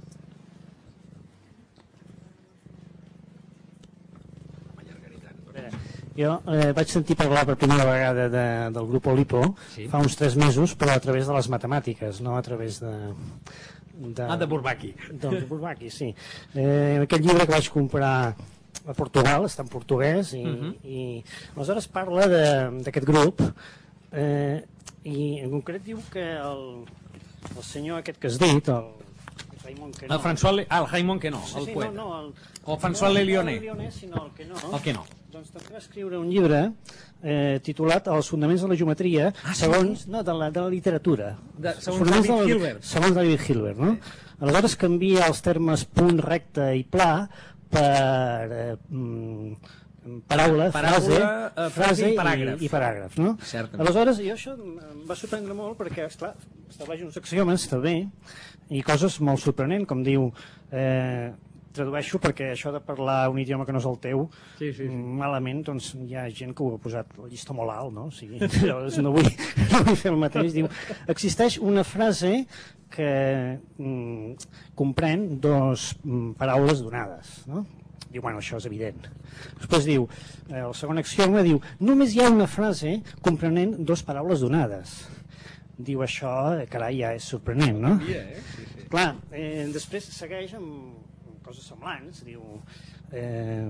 Jo eh, vaig sentir parlar per primera vegada de, del grup Olipo sí. Fa uns tres mesos, però a través de les matemàtiques, no a través de... de ah, de Bourbaki. De Bourbaki, sí. Eh, aquest llibre que vaig comprar a Portugal, està en portuguès, i, uh-huh. i aleshores parla d'aquest grup, eh, i en concret diu que el, el senyor aquest que has dit, el... Raimon que no. El François, Le... ah, el Raimon que no, sí, el sí, poeta. No, no, el... O el François Le Lyonnais. No el Lyonnais, sinó el que no. El que no. Doncs Tolkien va escriure un llibre eh, titulat Els fonaments de la geometria, ah, segons, sí? no, de, la, de la literatura. De, segons David del, Hilbert. Segons David Hilbert, no? Sí. Aleshores canvia els termes punt, recte i pla per eh, mm, paraula, Paraula, frase, eh, frase i paràgraf. I, i paràgraf, no? Certament. Aleshores, jo això em va sorprendre molt perquè, esclar, estableix uns axiomes, està bé, i coses molt sorprenents, com diu... Eh, tradueixo perquè això de parlar un idioma que no és el teu sí, sí, sí. malament, doncs hi ha gent que ho ha posat el llistó molt alt, no? O sigui, llavors no vull, no vull fer el mateix. Diu, existeix una frase que mm, comprèn dos mm, paraules donades, no? Diu, bueno, això és evident. Després diu, eh, el segon axioma diu, només hi ha una frase comprenent dos paraules donades. Diu, això, carai, ja és sorprenent, no? Sí, sí. Clar, eh, després segueix amb coses semblants, diu eh,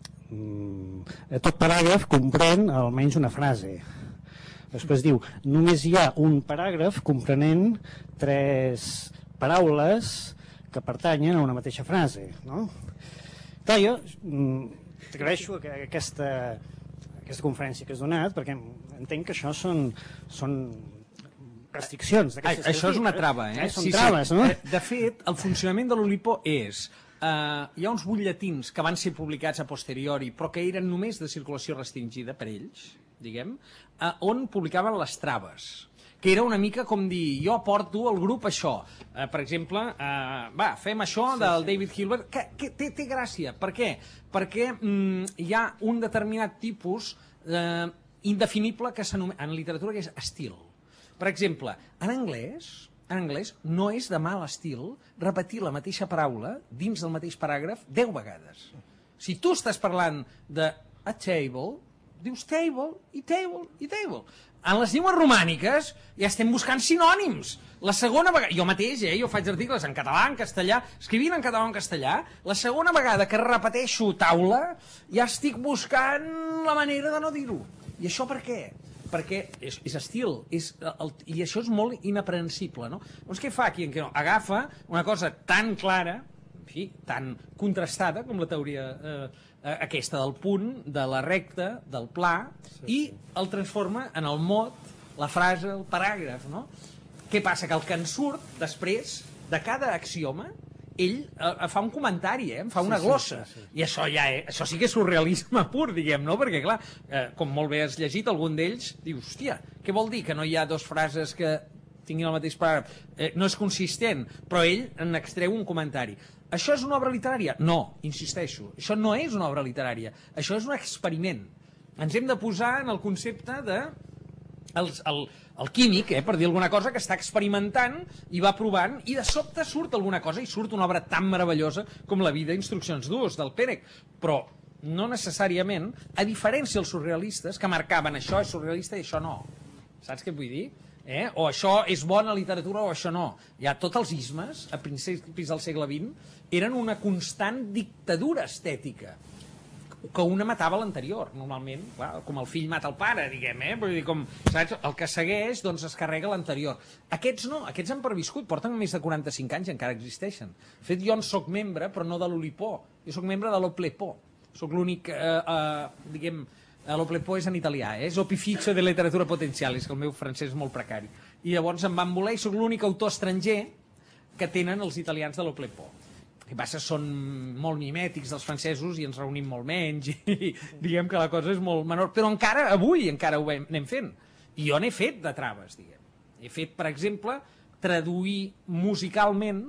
mm, tot paràgraf comprèn almenys una frase. Després diu, només hi ha un paràgraf comprenent tres paraules que pertanyen a una mateixa frase, no? Clar, jo mm, t'agraeixo aquesta, aquesta conferència que has donat, perquè entenc que això són, són restriccions. Això és una trava, eh? eh? Són sí, traves, sí. No? De fet, el funcionament de l'Oulipo és... Uh, hi ha uns butlletins que van ser publicats a posteriori, però que eren només de circulació restringida per ells, diguem, uh, on publicaven les traves, que era una mica com dir, jo aporto al grup això. Uh, per exemple, uh, va, fem això sí, del sí. David Hilbert, que, que té, té gràcia. Per què? Perquè um, hi ha un determinat tipus uh, indefinible que s'anomena, en literatura, que és estil. Per exemple, en anglès... en anglès no és de mal estil repetir la mateixa paraula dins del mateix paràgraf deu vegades. Si tu estàs parlant de a table, dius table i table i table. En les llengües romàniques ja estem buscant sinònims. La segona vegada, jo mateix, eh, jo faig articles en català, en castellà, escrivint en català o en castellà, la segona vegada que repeteixo taula ja estic buscant la manera de no dir-ho. I això per què? Perquè és, és estil, és el, i això és molt inaprensible, no? Llavors què fa aquí? En què no? Agafa una cosa tan clara, en fi, tan contrastada com la teoria eh, aquesta del punt, de la recta, del pla, sí, i el transforma en el mot, la frase, el paràgraf, no? Què passa? Que el que en surt després de cada axioma ell eh, fa un comentari, eh? Fa una sí, glossa. Sí, sí, sí. I això ja eh? això sí que és surrealisme pur, diguem, no? Perquè, clar, eh, com molt bé has llegit, algun d'ells diu, hòstia, què vol dir que no hi ha dos frases que tinguin el mateix paràgraf? Eh, no és consistent, però ell en extreu un comentari. Això és una obra literària? No, insisteixo, això no és una obra literària, això és un experiment. Ens hem de posar en el concepte de... El, el, el químic, eh, per dir alguna cosa, que està experimentant i va provant, i de sobte surt alguna cosa, i surt una obra tan meravellosa com La vida, instruccions dures, del Pérec. Però no necessàriament, a diferència dels surrealistes, que marcaven això és surrealista i això no. Saps què vull dir? Eh? O això és bona literatura o això no. Ja tots els ismes, a principis del segle vint, eren una constant dictadura estètica, que una matava l'anterior, normalment, clar, com el fill mata el pare, diguem, eh? Vull dir, com, saps? El que segueix, doncs, es carrega l'anterior. Aquests no, aquests han perviscut, porten més de quaranta-cinc anys i encara existeixen. De fet, jo en soc membre, però no de l'Oulipo, jo soc membre de l'Oplepo. Soc l'únic, eh, eh, diguem, l'Oplepo és en italià, eh? És Opificio de Literatura Potenziale, és que el meu francès és molt precari. I llavors em van voler i soc l'únic autor estranger que tenen els italians de l'Oplepo. El que passa són molt mimètics dels francesos i ens reunim molt menys i diguem que la cosa és molt menor, però encara avui encara ho anem fent, i jo n'he fet de traves, diguem. He fet, per exemple, traduir musicalment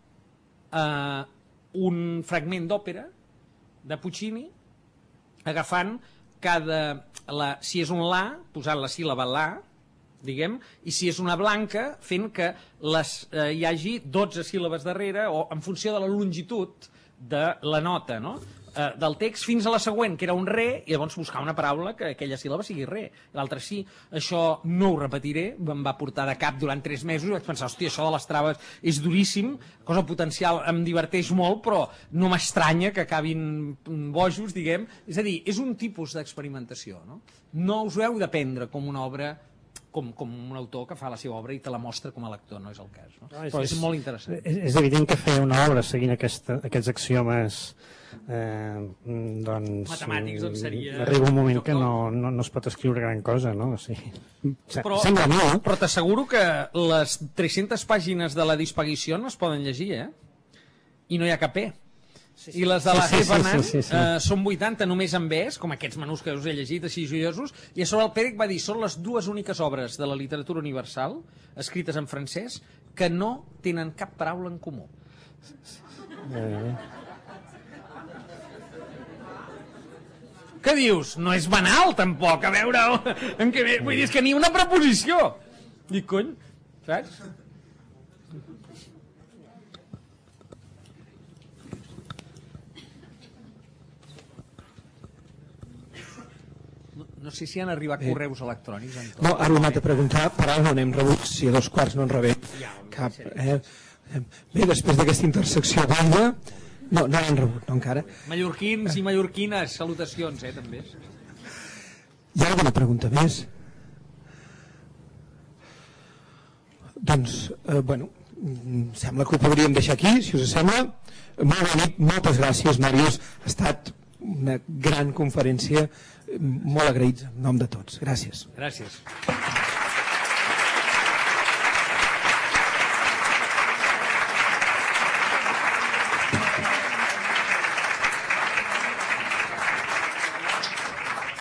eh, un fragment d'òpera de Puccini, agafant cada, la, si és un la, posant la síl·laba la, diguem, i si és una blanca, fent que les, eh, hi hagi dotze síl·labes darrere, o en funció de la longitud de la nota, no? Eh, del text fins a la següent, que era un re, i llavors buscar una paraula que aquella síl·laba sigui re. L'altre sí. Això no ho repetiré, em va portar de cap durant tres mesos, i vaig pensar, hòstia, això de les traves és duríssim, cosa potencial, em diverteix molt, però no m'estranya que acabin bojos, diguem. És a dir, és un tipus d'experimentació, no? No us ho heu de prendre com una obra com, com un autor que fa la seva obra i te la mostra com a lector, no és el cas. No? No, és, Però és, és molt interessant. És, és evident que fer una obra seguint aquesta, aquests axiomes eh, doncs, Matemàtics, doncs, seria- arriba un moment que no, no, no es pot escriure gran cosa, no? O sigui, se- Però, sembla no, eh? però t'asseguro que les tres-centes pàgines de la disposició es poden llegir, eh? I no hi ha cap E. Sí, sí. I les de la Sí, sí, sí, Heffernan sí, sí, sí. eh, són vuitanta només amb Bs, com aquests menús que us he llegit així joiosos, i a sobre el Pérez va dir són les dues úniques obres de la literatura universal escrites en francès que no tenen cap paraula en comú. Eh, Què dius? No és banal, tampoc, a veure... En què ve? Vull dir, és que ni una preposició. Dic, cony, saps? No, no sé si han arribat Bé. correus electrònics. Anton. No, ara ho hem anat a preguntar, per ara no n'hem rebut, si a dos quarts no en rebem cap. Eh? Bé, després d'aquesta intersecció d'Aida, no, no n'hem rebut, no encara. Mallorquins i mallorquines, salutacions, eh, també. Hi ha alguna pregunta més? Doncs, eh, bueno, mm, sembla que ho podríem deixar aquí, si us sembla. Molt bona nit, moltes gràcies, Màrius. Ha estat una gran conferència, molt agraïts en nom de tots. Gràcies. Gràcies.